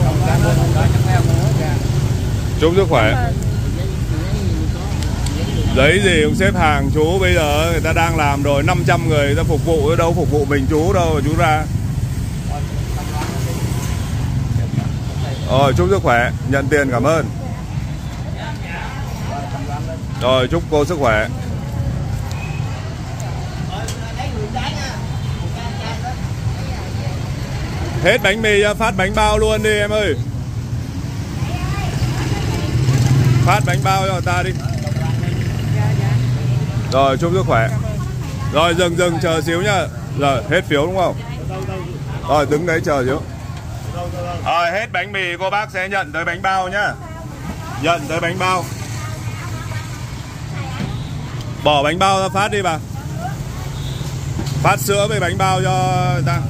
Chúc sức khỏe. Giấy gì cũng xếp hàng chú, bây giờ người ta đang làm rồi, năm trăm người người ta phục vụ, đâu phục vụ mình chú đâu mà chú ra. Rồi chúc sức khỏe, nhận tiền cảm ơn. Rồi chúc cô sức khỏe. Hết bánh mì ra, phát bánh bao luôn đi em ơi. Phát bánh bao cho người ta đi. Rồi chúc sức khỏe. Rồi dừng dừng chờ xíu nhá. Rồi hết phiếu đúng không? Rồi đứng đấy chờ xíu. Rồi hết bánh mì cô bác sẽ nhận tới bánh bao nhá. Nhận tới bánh bao. Bỏ bánh bao ra phát đi bà. Phát sữa với bánh bao cho người ta.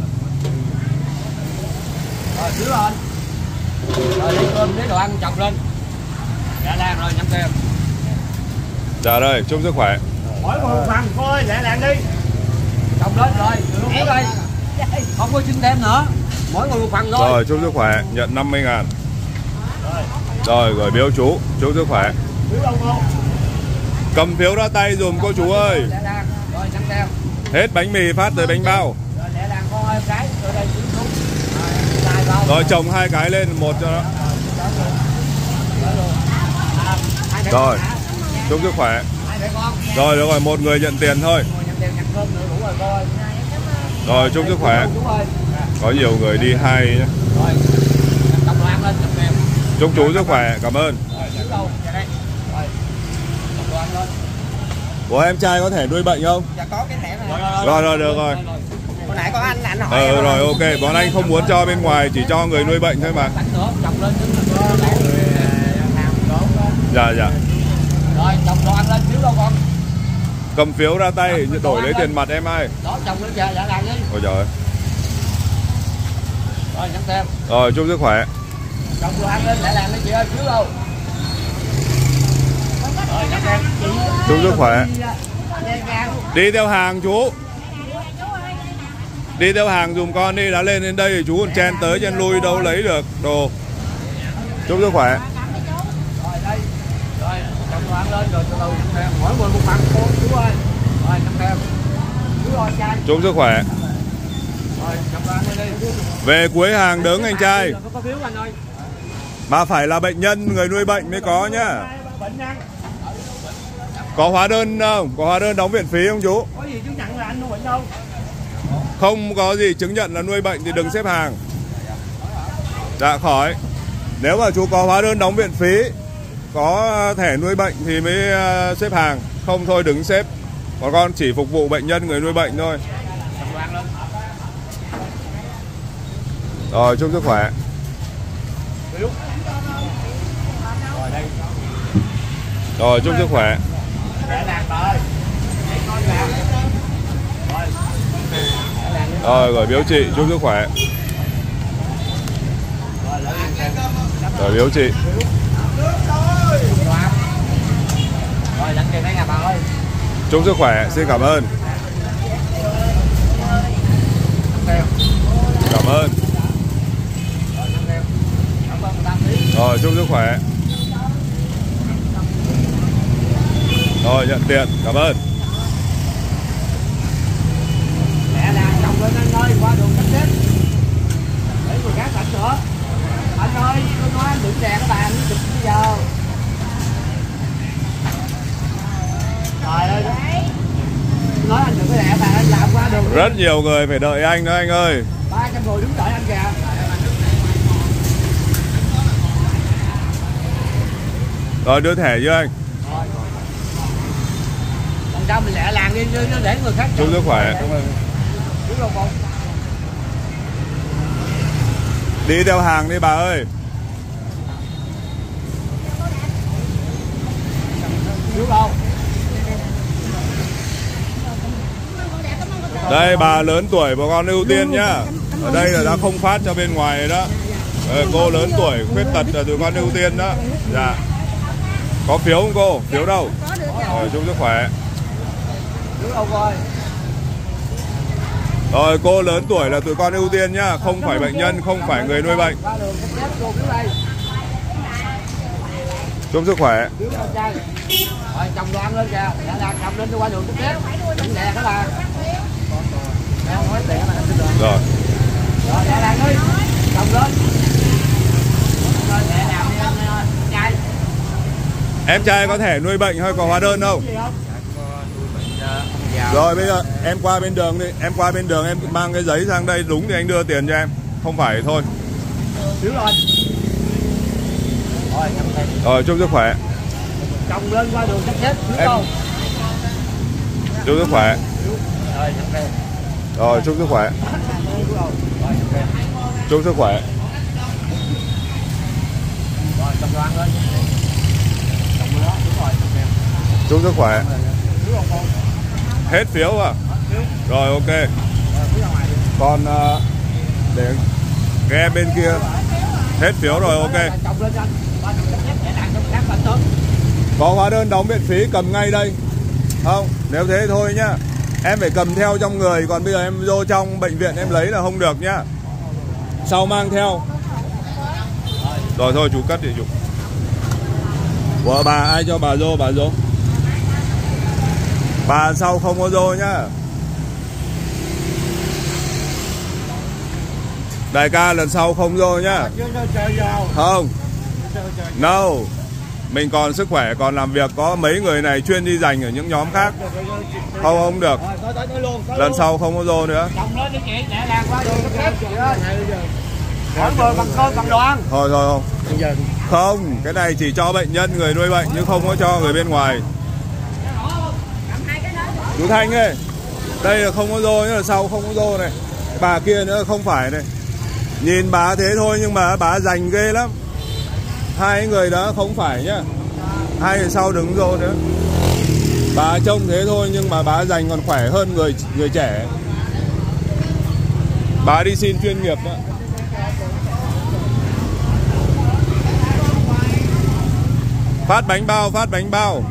Rồi xíu lên. Rồi lấy cơm lấy đồ ăn chọc lên. Dạ lan rồi nhắm tiền. Dạ rồi chúc sức khỏe. Mỗi một phần coi lẹ làng đi. Chọc lên rồi, đừng có đây. Không có xin thêm nữa. Mỗi người một phần thôi. Rồi chúc sức khỏe, nhận năm mươi ngàn. Rồi gửi biếu chú, chúc sức khỏe. Cầm phiếu ra tay dùm cô chú ơi. Rồi nhắm tiền. Hết bánh mì phát tới bánh bao. Rồi lẹ làng con ơi cái rồi đây xuống xuống. Rồi chồng hai cái lên một cho nó. Rồi chúc sức khỏe. Rồi được rồi, một người nhận tiền thôi. Rồi chúc sức khỏe. Có nhiều người đi hai nhé. Chúc chú sức khỏe, cảm ơn. Ủa em trai có thẻ nuôi bệnh không? Dạ có cái thẻ này. Rồi rồi được rồi. Hồi nãy có anh anh hỏi. Ờ rồi ok, bọn anh không muốn cho bên ngoài, chỉ cho người nuôi bệnh thôi mà. Dạ dạ. Rồi chồng đồ ăn lên xíu đâu con. Cầm phiếu ra tay, đổi lấy tiền mặt em ai. Đó chồng lên dạ dạ làm đi. Ôi trời. Rồi nhắm thêm. Rồi chúc sức khỏe. Chồng đồ ăn lên lại làm đi chị ơi, xíu đâu. Rồi nhắm thêm. Chúc sức khỏe. Đi theo hàng chú. Đi theo hàng dùm con đi, đã lên đến đây thì chú còn chen tới chen lui đâu lấy được đồ. Chúc sức khỏe. Rồi đây. Rồi chồng đồ ăn lên rồi từ từ nhắm thêm. Mỗi người một phần cô chú ơi. Rồi nhắm thêm. Chú ơi trai. Chúc sức khỏe. Rồi chồng đồ ăn lên đi. Về cuối hàng đứng anh trai. Có phiếu anh ơi. Mà phải là bệnh nhân, người nuôi bệnh mới có nhá. Bệnh nhân. Có hóa đơn không? Có hóa đơn đóng viện phí không chú? Có gì chứng nhận là anh nuôi bệnh đâu? Không có gì chứng nhận là nuôi bệnh thì đừng xếp hàng. Dạ khỏi. Nếu mà chú có hóa đơn đóng viện phí, có thẻ nuôi bệnh thì mới xếp hàng. Không thôi đừng xếp. Còn con chỉ phục vụ bệnh nhân, người nuôi bệnh thôi. Rồi chúc sức khỏe. Rồi chúc sức khỏe. Rồi gửi biếu chị, chúc sức khỏe. Gửi biếu chị. Rồi nhận tiền đây nè bà ơi. Chúc sức khỏe, xin cảm ơn. Cảm ơn. Rồi chúc sức khỏe. Rồi nhận tiền, cảm ơn. Lẹ là chồng lên anh ơi, qua đường cách xếp. Để người khác sạch nữa. Anh ơi, tôi nói anh đừng đèn các bạn, chụp bây giờ. Trời ơi, nói anh đừng có đèn bạn, anh làm qua đường. Rất nhiều người phải đợi anh đó anh ơi. ba trăm người đứng đợi anh kìa. Rồi đưa thẻ chưa anh? Còn sao mình lẹ làng đi để người khác. Chúc sức khỏe. Đúng đâu con. Đi theo hàng đi bà ơi. Đúng đâu. Đây bà lớn tuổi bà con ưu tiên nhá. Ở đây là đã không phát cho bên ngoài đó. Ờ, cô lớn tuổi khuyết tật là tụi con ưu tiên đó. Dạ. Có phiếu không cô? Phiếu đâu? Rồi chúc sức khỏe. Đúng đâu coi. Rồi cô lớn tuổi là tụi con ưu tiên nhá. Không phải bệnh nhân, không phải người nuôi bệnh. Chúc sức khỏe. Rồi chồng đoan lên kìa, dạ là chồng lên đi qua đường tiếp tiếp. Đừng đè các bạn. Không nói tiền mà xin được. Rồi. Rồi dạ là ơi. Chồng lên. Rồi mẹ nào đi anh trai. Em trai có thẻ nuôi bệnh hay có hóa đơn không? Rồi bây giờ em qua bên đường đi, em qua bên đường em mang cái giấy sang đây đúng thì anh đưa tiền cho em. Không phải thì thôi. Xíu rồi. Rồi, rồi chúc sức khỏe. Chồng lên qua đường sắp xếp em... Chúc sức khỏe. Rồi, rồi chúc sức khỏe. Chúc sức khỏe. Rồi chồng đoan lên. Chồng đó, đúng rồi. Chúc sức khỏe. Hết phiếu à? Rồi ok. Còn uh, để ghe bên kia hết phiếu rồi ok. Có hóa đơn đóng viện phí cầm ngay đây. Không, nếu thế thôi nhá. Em phải cầm theo trong người, còn bây giờ em vô trong bệnh viện em lấy là không được nhá. Sau mang theo. Rồi thôi chú cất đi chú. Của bà ai cho bà vô, bà vô. Bà sau không có vô nhá. Đại ca lần sau không vô nhá. Không. No. Mình còn sức khỏe, còn làm việc. Có mấy người này chuyên đi giành ở những nhóm khác. Không không được. Lần sau không có vô nữa. Thôi thôi không. Không, cái này chỉ cho bệnh nhân, người nuôi bệnh, nhưng không có cho người bên ngoài. Chú Thanh ơi, đây là không có rô, nhưng là sau không có rô này. Bà kia nữa không phải này. Nhìn bà thế thôi nhưng mà bà giành ghê lắm. Hai người đó không phải nhá. Hai người sau đứng rô nữa. Bà trông thế thôi nhưng mà bà giành còn khỏe hơn người người trẻ. Bà đi xin chuyên nghiệp đó. Phát bánh bao, phát bánh bao.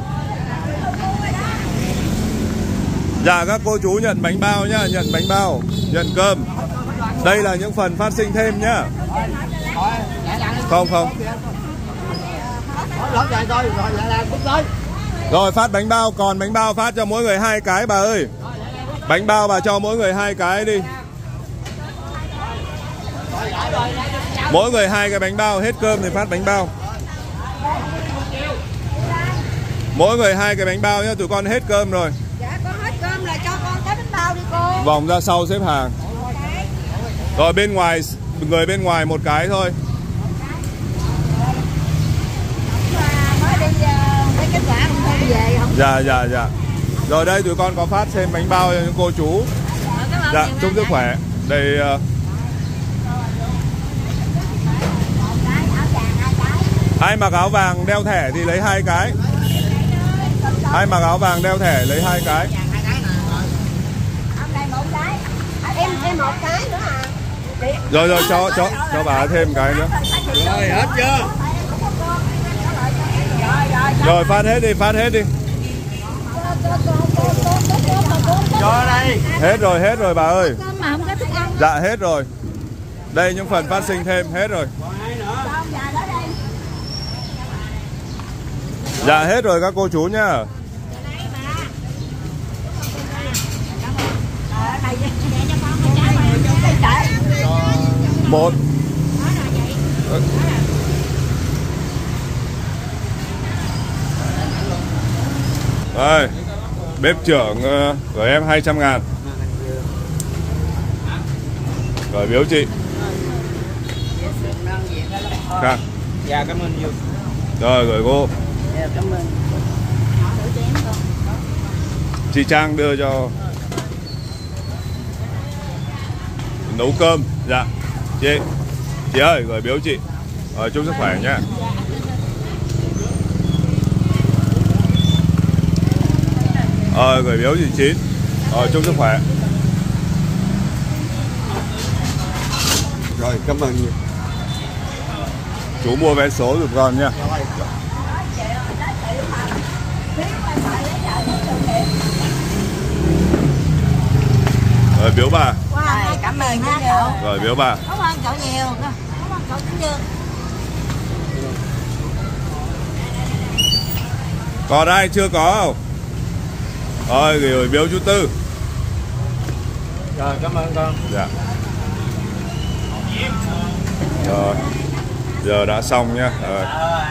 Dạ các cô chú nhận bánh bao nhá, nhận bánh bao, nhận cơm. Đây là những phần phát sinh thêm nhá. Không không. Rồi phát bánh bao, còn bánh bao phát cho mỗi người hai cái bà ơi. Bánh bao bà cho mỗi người hai cái đi. Mỗi người hai cái bánh bao, hết cơm thì phát bánh bao. Mỗi người hai cái bánh bao nhá, tụi con hết cơm rồi. Dạ con hết cơm là cho con cái bánh bao đi cô. Vòng ra sau xếp hàng. Rồi bên ngoài, người bên ngoài một cái thôi. Dạ dạ dạ. Rồi đây tụi con có phát thêm bánh bao cho những cô chú. Dạ chúc sức khỏe. Đây uh... ai mặc áo vàng đeo thẻ thì lấy hai cái. Ai mặc áo vàng đeo thẻ lấy hai cái. Em em một cái nữa à. Rồi rồi cho cho cho bà thêm cái nữa. Rồi hết chưa? Rồi phát hết đi, phát hết đi. Cho đây. Hết rồi, hết rồi bà ơi. Dạ hết rồi. Đây những phần phát sinh thêm hết rồi. Dạ hết rồi các cô chú nhá. Một. Đây, bếp trưởng uh, gửi em hai trăm ngàn. Rồi biếu chị. Dạ. Dạ cảm ơn nhiều. Rồi gửi cô. Dạ cảm ơn. Chị Trang đưa cho. Nấu cơm. Dạ. Chị. Chị ơi gửi biếu chị. Rồi chúc sức khỏe nhé. Rồi gửi biếu chị Chín. Rồi chúc sức khỏe. Rồi cảm ơn nhiều. Chú mua vé số giùm con nha. Rồi biếu bà. Wow, cảm ơn chú nhiều. Rồi biếu bà. Cảm ơn cậu nhiều. Cảm ơn cậu cũng nhiều. Còn ai chưa có không? Rồi gửi biếu chú Tư. Rồi, cảm ơn con. Dạ. Rồi, giờ đã xong nhá. Rồi.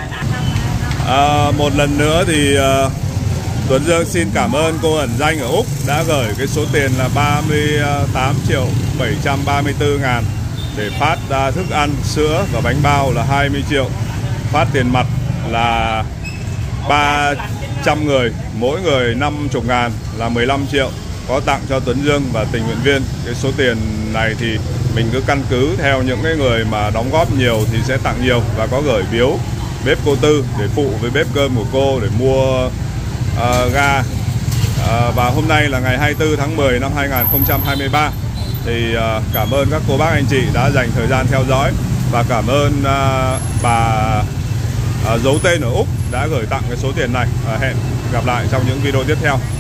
À, một lần nữa thì uh, Tuấn Dương xin cảm ơn cô ẩn danh ở Úc đã gửi cái số tiền là ba mươi tám triệu bảy trăm ba mươi tư ngàn để phát uh, thức ăn, sữa và bánh bao là hai mươi triệu. Phát tiền mặt là ba trăm người, mỗi người năm mươi ngàn là mười lăm triệu. Có tặng cho Tuấn Dương và tình nguyện viên. Cái số tiền này thì mình cứ căn cứ theo những cái người mà đóng góp nhiều thì sẽ tặng nhiều, và có gửi biếu bếp cô Tư để phụ với bếp cơm của cô để mua uh, ga. Uh, và hôm nay là ngày hai mươi tư tháng mười năm hai nghìn không trăm hai mươi ba. Thì uh, cảm ơn các cô bác anh chị đã dành thời gian theo dõi, và cảm ơn uh, bà uh, giấu tên ở Úc đã gửi tặng cái số tiền này. Uh, hẹn gặp lại trong những video tiếp theo.